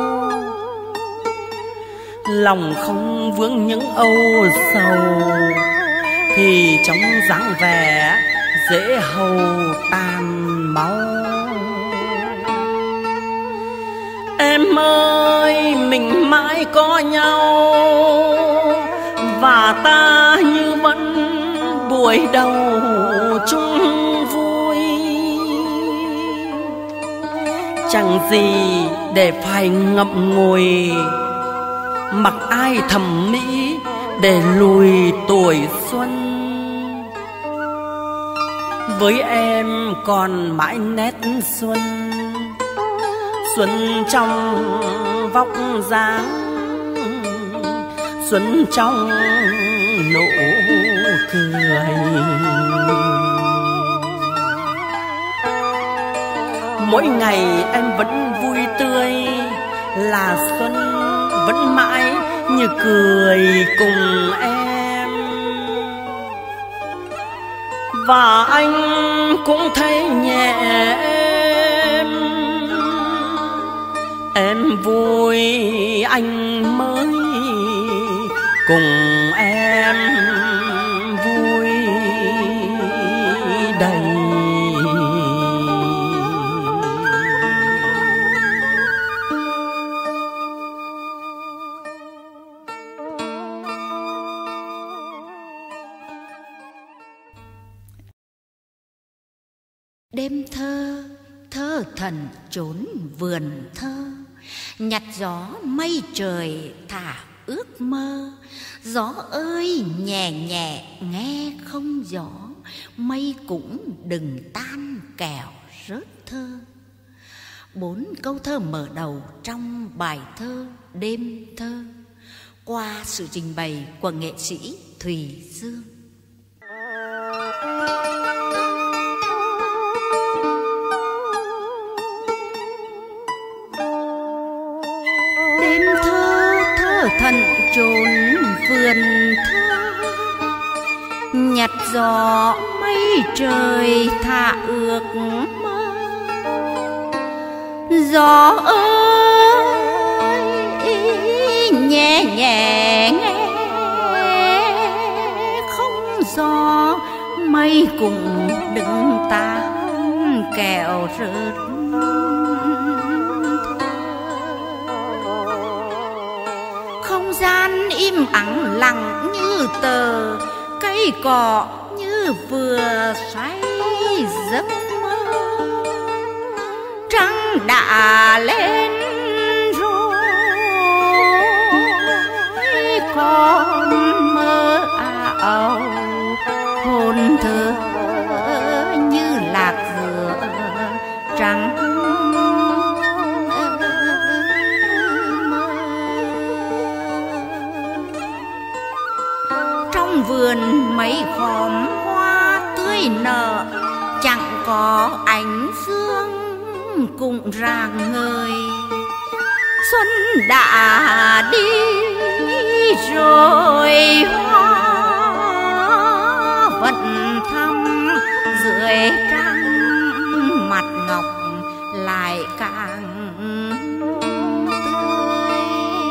Lòng không vướng những âu sầu, thì trong dáng vẻ dễ hầu tàn máu. Em ơi, mình mãi có nhau, và ta như vẫn buổi đầu chung vui. Chẳng gì để phải ngậm ngùi, mặc ai thẩm mỹ để lùi tuổi xuân. Với em còn mãi nét xuân, xuân trong vóc dáng, xuân trong nụ cười. Mỗi ngày em vẫn vui tươi, là xuân vẫn mãi như cười cùng em. Và anh cũng thấy nhẹ em vui, anh mới cùng em vui đầy. Đêm thơ, thơ thần trốn vườn thơ, nhặt gió mây trời thả ước mơ. Gió ơi nhẹ nhẹ nghe không gió, mây cũng đừng tan kẻo rớt thơ. 4 câu thơ mở đầu trong bài thơ Đêm thơ, qua sự trình bày của nghệ sĩ Thùy Dương. Đêm thơ, thơ thận trốn vườn thơ, nhặt gió mây trời thả ước mơ. Gió ơi nhẹ nhẹ nghe không gió, mây cũng đừng tan kẻo rớt. Không Không gian im ắng lặng như tờ, cây cỏ như vừa say giấc mơ. Trăng đã lên rồi con mơ ảo, hồn thơ như lạc giữa trắng mơ. Trong vườn mấy khóm hoa tươi nở, chẳng có ánh dương cùng rạng ngời. Xuân đã đi rồi, hoa vẫn thắm dưới trăng, mặt ngọc lại càng tươi.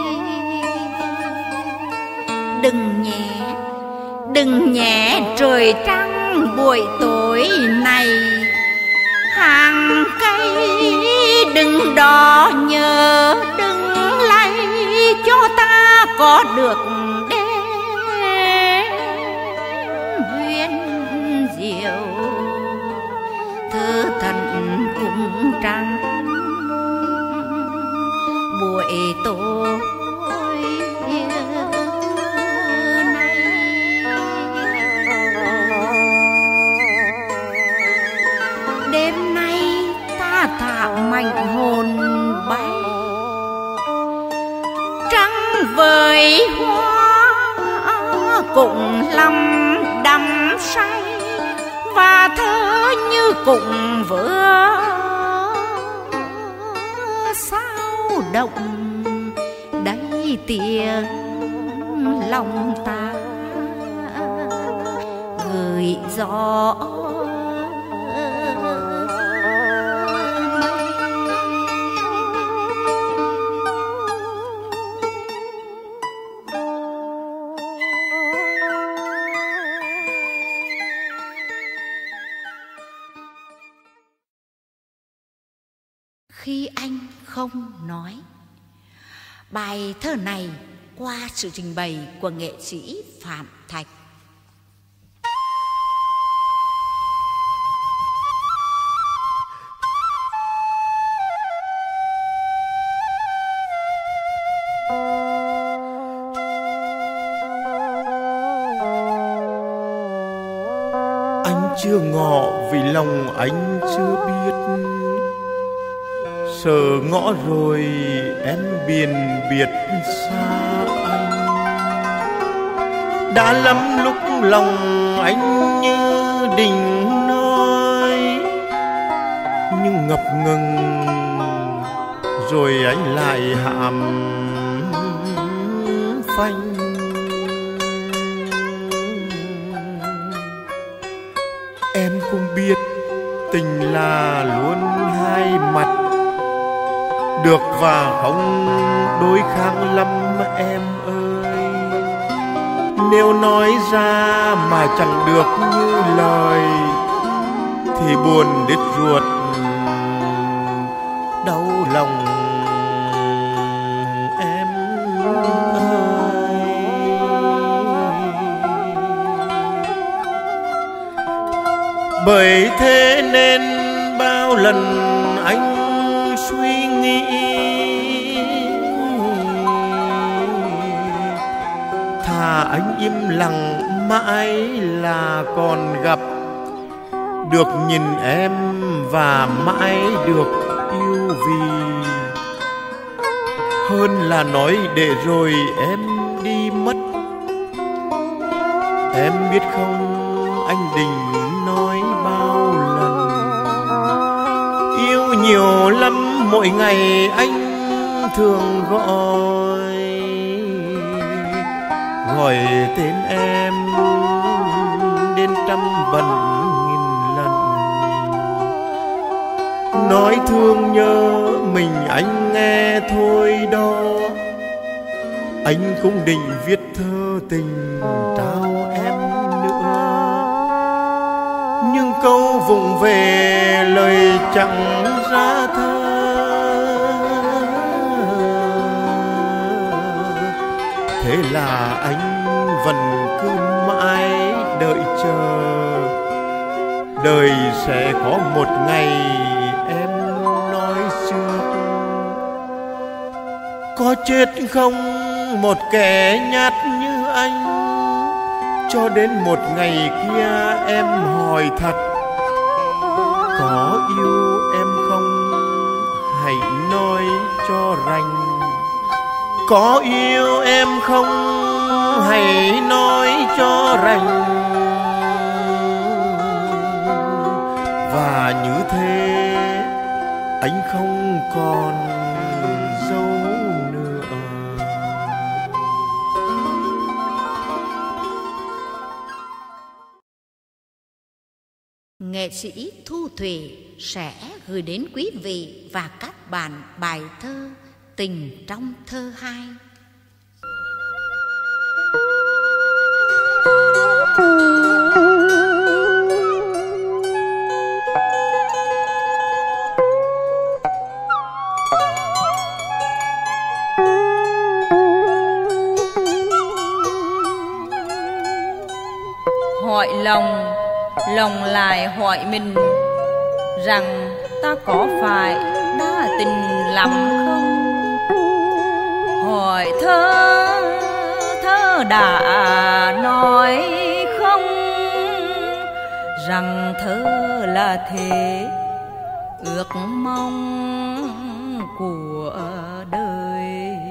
Đừng nhé trời trăng buổi tối này, hàng cây đừng đỏ nhớ, đừng lay cho ta có được đêm huyền diệu. Thơ thần cùng trăng buổi tối này. Đêm nay ta thả mạnh hồn bay, trăng với hoa cùng lắm đắm say, và thơ như cùng vừa sao động đầy tiếng lòng ta gửi gió. Khi anh không nói. Bài thơ này qua sự trình bày của nghệ sĩ Phạm Thạch. Anh chưa ngỏ vì lòng anh chưa biết, sợ ngõ rồi em biền biệt xa anh. Đã lắm lúc lòng anh như định nói, nhưng ngập ngừng rồi anh lại hàm phanh. Em cũng biết tình là luôn hai mặt, được và không đối kháng lắm em ơi. Nếu nói ra mà chẳng được như lời, thì buồn đứt ruột đau lòng em ơi. Bởi thế nên bao lần anh suy nghĩ, thà anh im lặng mãi là còn gặp, được nhìn em và mãi được yêu vì, hơn là nói để rồi em đi mất. Em biết không, anh định nói bao lần, yêu nhiều lắm mỗi ngày anh thường gọi tên em đến trăm bần nghìn lần. Nói thương nhớ mình anh nghe thôi đó, anh cũng định viết thơ tình trao em nữa, nhưng câu vụng về lời chẳng ra thơ. Thế là anh vẫn cứ mãi đợi chờ, đời sẽ có một ngày em nói trước. Có chết không một kẻ nhát như anh, cho đến một ngày kia em hỏi thật, có yêu em không hãy nói cho rành. Có yêu em không hãy nói cho rành. Và như thế anh không còn dấu nữa. Nghệ sĩ Thu Thủy sẽ gửi đến quý vị và các bạn bài thơ Tình trong thơ 2. Hỏi lòng, lòng lại hỏi mình rằng ta có phải đã tình lắm không? Hỏi thơ, thơ đã nói không, rằng thơ là thế ước mong của đời.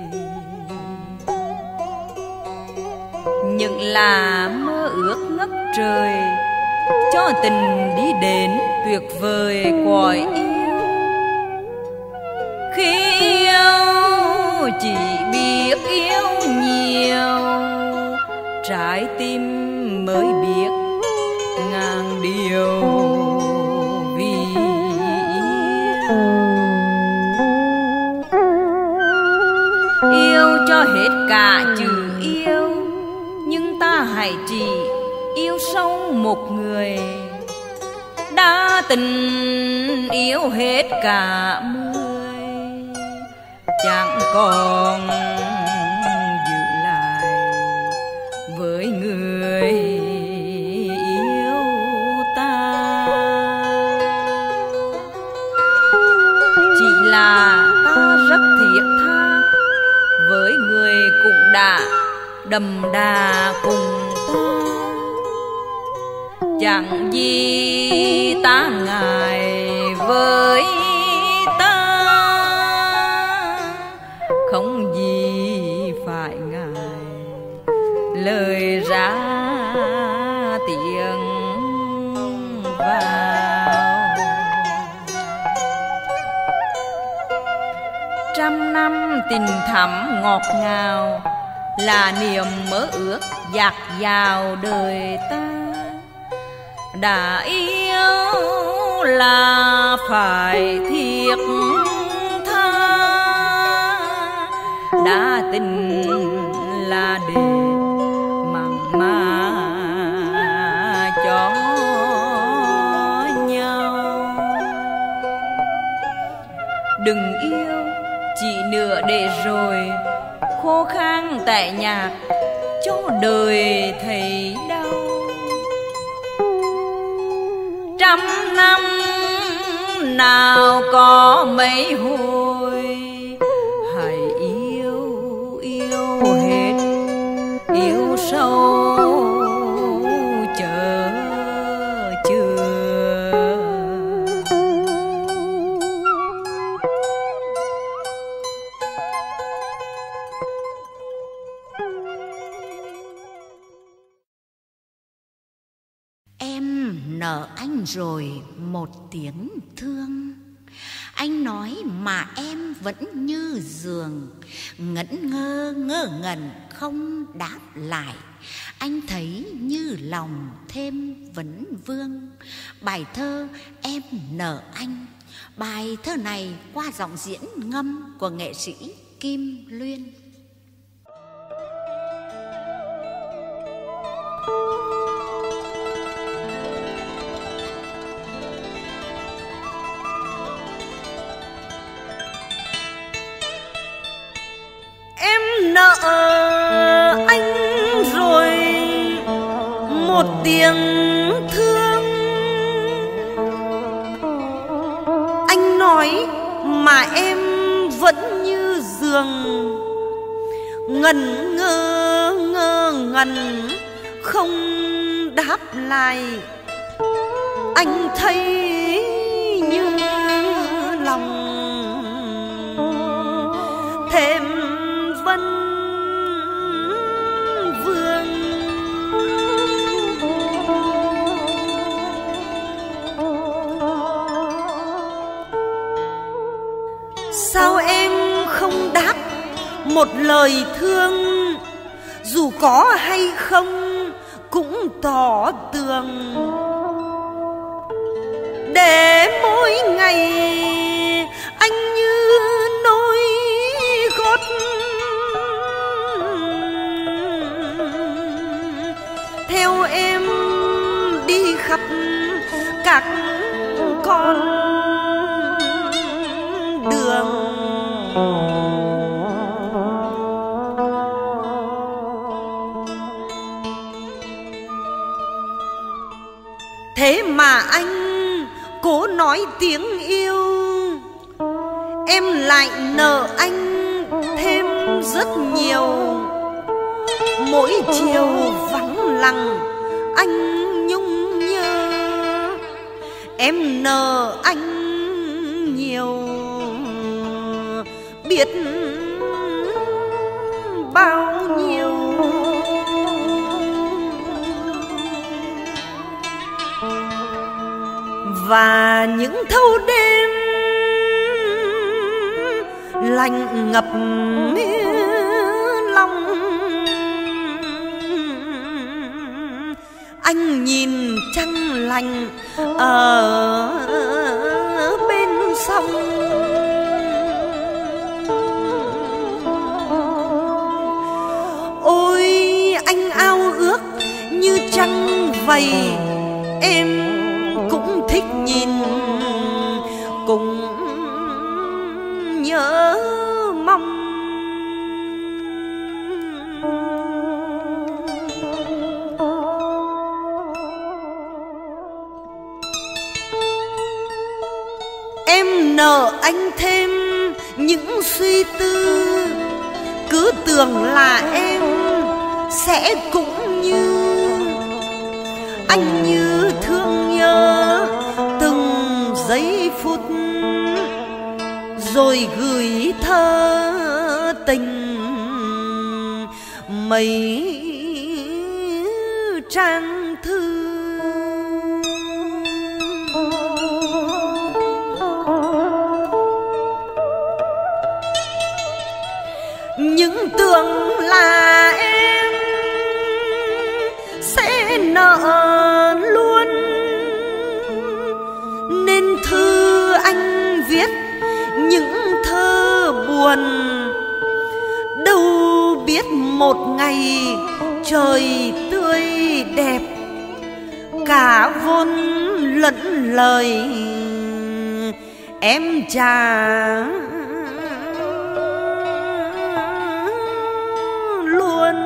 Những là mơ ước ngất trời, cho tình đi đến tuyệt vời cõi yêu. Khi yêu chỉ biết yêu nhiều, trái tim mới biết ngàn điều vì yêu. Yêu cho hết cả chữ yêu, nhưng ta hãy chỉ yêu sâu một người. Đã tình yêu hết cả mươi, chẳng còn giữ lại với người yêu ta. Chỉ là ta rất thiết tha với người cũng đã đậm đà cùng ta. Chẳng gì ta ngại với ta, không gì phải ngại lời ra tiếng vào. Trăm năm tình thắm ngọt ngào là niềm mơ ước dạt dào đời ta. Đã yêu là phải thiệt tha, đã tình là để mặn mà cho nhau. Đừng yêu chỉ nửa để rồi khô khan tại nhạc cho đời thấy đau. Trăm năm nào có mấy hồi, hãy yêu yêu hết, yêu sâu chờ chưa. Em nợ anh rồi một tiếng thương, anh nói mà em vẫn như giường, ngẩn ngơ ngơ ngẩn không đáp lại. Anh thấy như lòng thêm vấn vương. Bài thơ Em nợ anh. Bài thơ này qua giọng diễn ngâm của nghệ sĩ Kim Luyên. Em nợ một tiếng thương. Anh nói mà em vẫn như giường, ngẩn ngơ ngơ ngẩn không đáp lại. Anh thấy như lòng thêm vân vương. Sao em không đáp một lời thương, dù có hay không cũng tỏ tường, để mỗi ngày anh như nỗi gót theo em đi khắp các con đường. Thế mà anh cố nói tiếng yêu, em lại nợ anh thêm rất nhiều. Mỗi chiều vắng lặng anh nhung nhớ, em nợ anh nhiều biết bao nhiêu. Và những thâu đêm lạnh ngập lòng, anh nhìn trăng lạnh ở bên sông. Ôi anh ao ước như trăng vầy, em cũng thích nhìn cũng nhớ mong. Em nợ anh thêm những suy tư, cứ tưởng là em sẽ cũng như anh, như thương nhớ từng giây phút, rồi gửi thơ tình mấy trang thư. Những tưởng là em sẽ nợ luôn, nên thư anh viết những thơ buồn. Đâu biết một ngày trời tươi đẹp, cả vốn lẫn lời em trả luôn.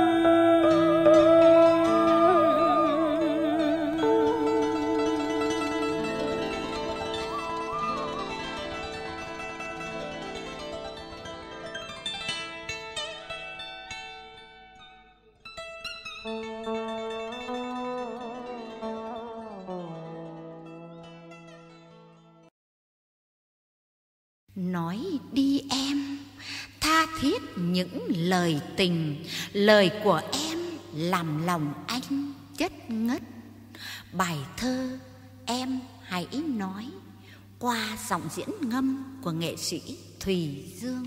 Nói đi em, tha thiết những lời tình, lời của em làm lòng anh chất ngất. Bài thơ Em Hãy Nói qua giọng diễn ngâm của nghệ sĩ Thùy Dương.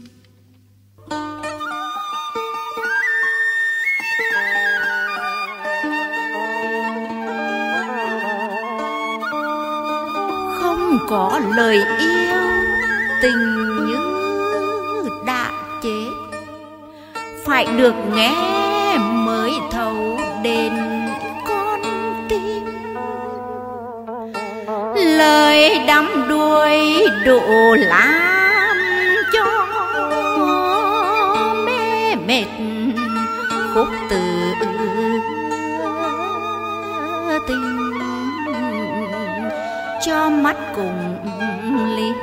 Không có lời yêu, tình như đã chết, phải được nghe mới thấu đến con tim. Lời đắm đuối đủ làm cho mê mệt khúc từ tình cho mắt cùng liếm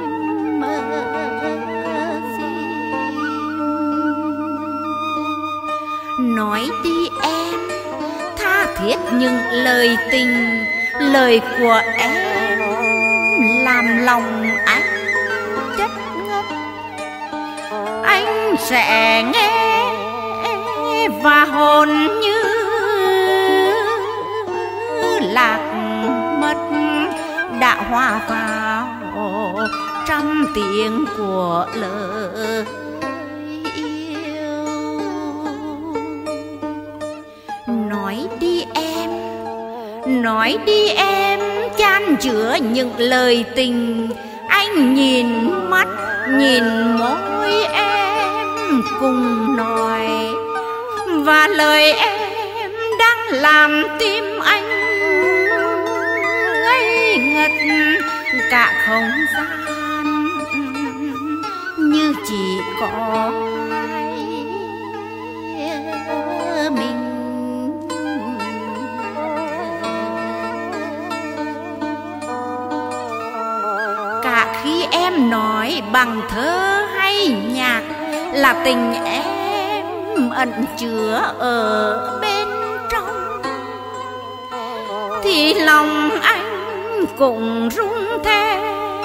nói đi em, tha thiết những lời tình, lời của em làm lòng anh chất ngất. Anh sẽ nghe và hồn như lạc mất, đã hòa vào trăm tiếng của lời yêu. Nói đi em, chan chứa những lời tình. Anh nhìn mắt, nhìn môi em cùng nói, và lời em đang làm tim anh ngây ngất cả không gian, như chỉ có mình. Cả khi em nói bằng thơ hay nhạc, là tình em ẩn chứa ở bên trong, thì lòng anh cũng rung theo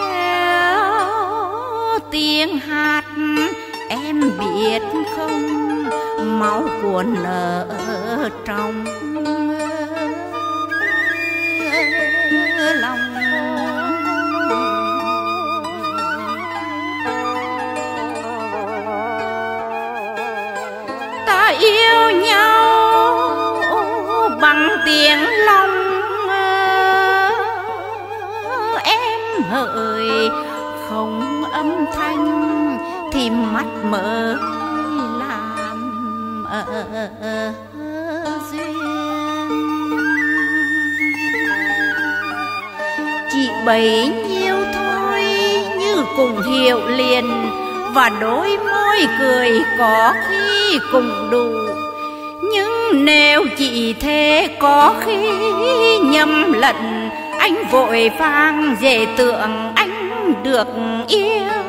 tiếng hát. Em biết không, máu cuồn ở trong lòng. Ta yêu nhau bằng tiếng lòng em hỡi, không âm thanh thì mắt mở làm duyên. Chỉ bấy nhiêu thôi như cùng hiểu liền, và đôi môi cười có khi cùng đủ. Nhưng nếu chỉ thế có khi nhầm lẫn, anh vội vàng dễ tưởng anh được yêu,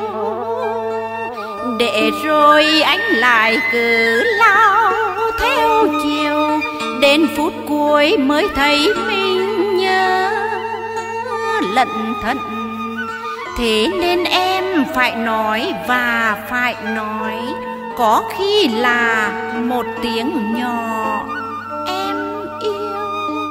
để rồi anh lại cứ lao theo chiều, đến phút cuối mới thấy mình nhớ lẩn thận. Thế nên em phải nói và phải nói, có khi là một tiếng nhỏ em yêu,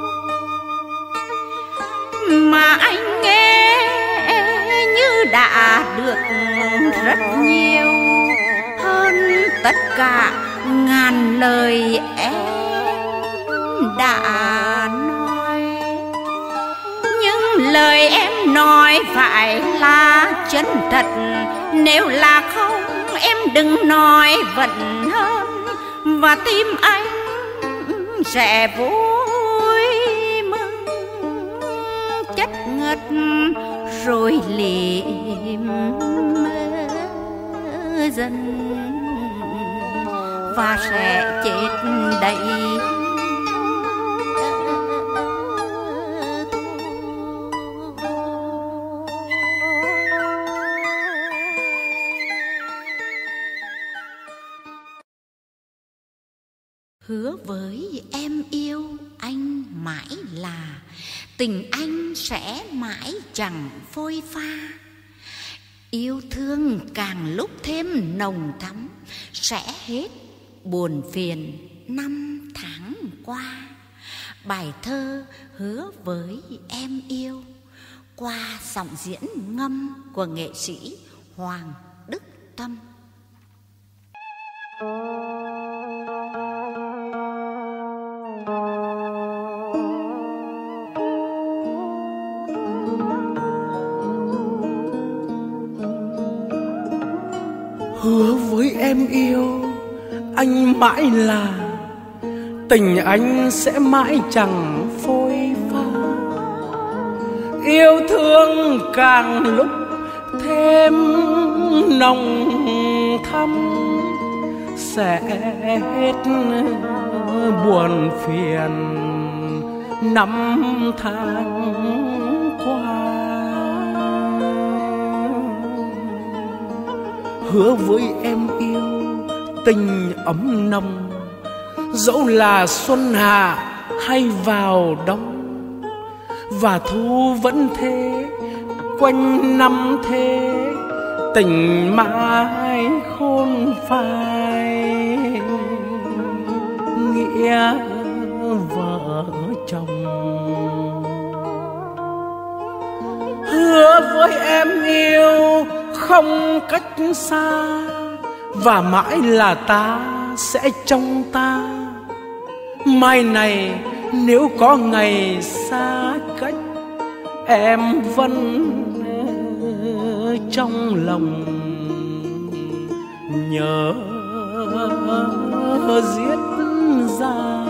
mà anh nghe như đã được rất nhiều hơn tất cả ngàn lời em đã nói. Nhưng lời em nói phải là chân thật, nếu là không em đừng nói vẫn hơn, và tim anh sẽ vui mừng chất ngất rồi liệm dần, và sẽ chết đầy. Hứa với em yêu anh mãi là tình anh sẽ mãi chẳng phôi pha. Yêu thương càng lúc thêm nồng thắm, sẽ hết buồn phiền năm tháng qua. Bài thơ Hứa với em yêu qua giọng diễn ngâm của nghệ sĩ Hoàng Đức Tâm. Hứa với em yêu anh mãi là tình anh sẽ mãi chẳng phôi pha. Yêu thương càng lúc thêm nồng thắm, sẽ hết buồn phiền năm tháng qua. Hứa với em yêu tình ấm nồng, dẫu là xuân hạ hay vào đông, và thu vẫn thế, quanh năm thế, tình mãi khôn phai, nghĩa vợ chồng. Hứa với em yêu không cách xa, và mãi là ta sẽ trong ta. Mai này nếu có ngày xa cách, em vẫn trong lòng nhớ giết ra.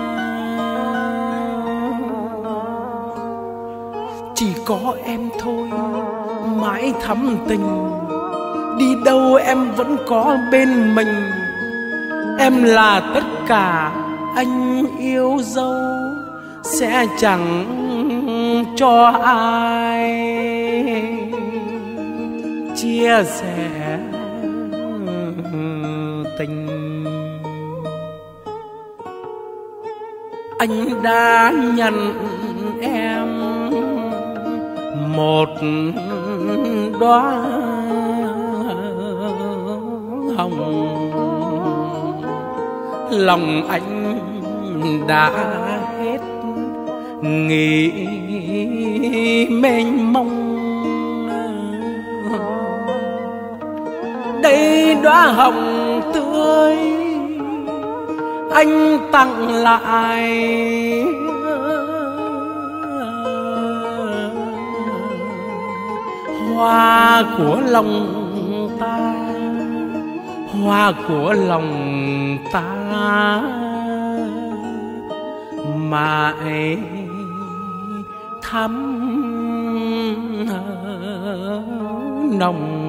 Chỉ có em thôi mãi thắm tình, đi đâu em vẫn có bên mình. Em là tất cả anh yêu dấu, sẽ chẳng cho ai chia sẻ tình. Anh đã nhận em một đóa hồng, lòng anh đã hết nghĩ mênh mông. Đây đóa hồng tươi anh tặng lại, hoa của lòng ta, hoa của lòng ta mãi thắm nồng.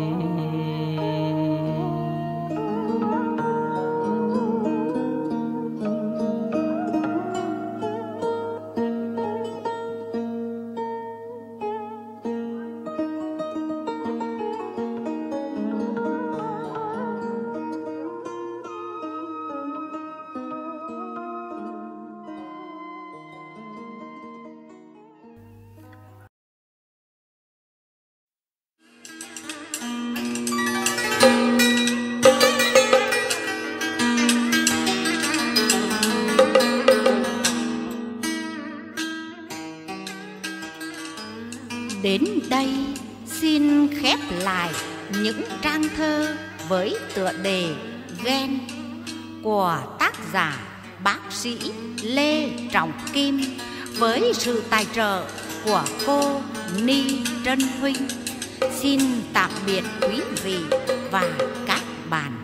Đến đây xin khép lại những trang thơ với tựa đề Ghen của tác giả bác sĩ Lê Trọng Kim, với sự tài trợ của cô Ni Trân Huynh. Xin tạm biệt quý vị và các bạn.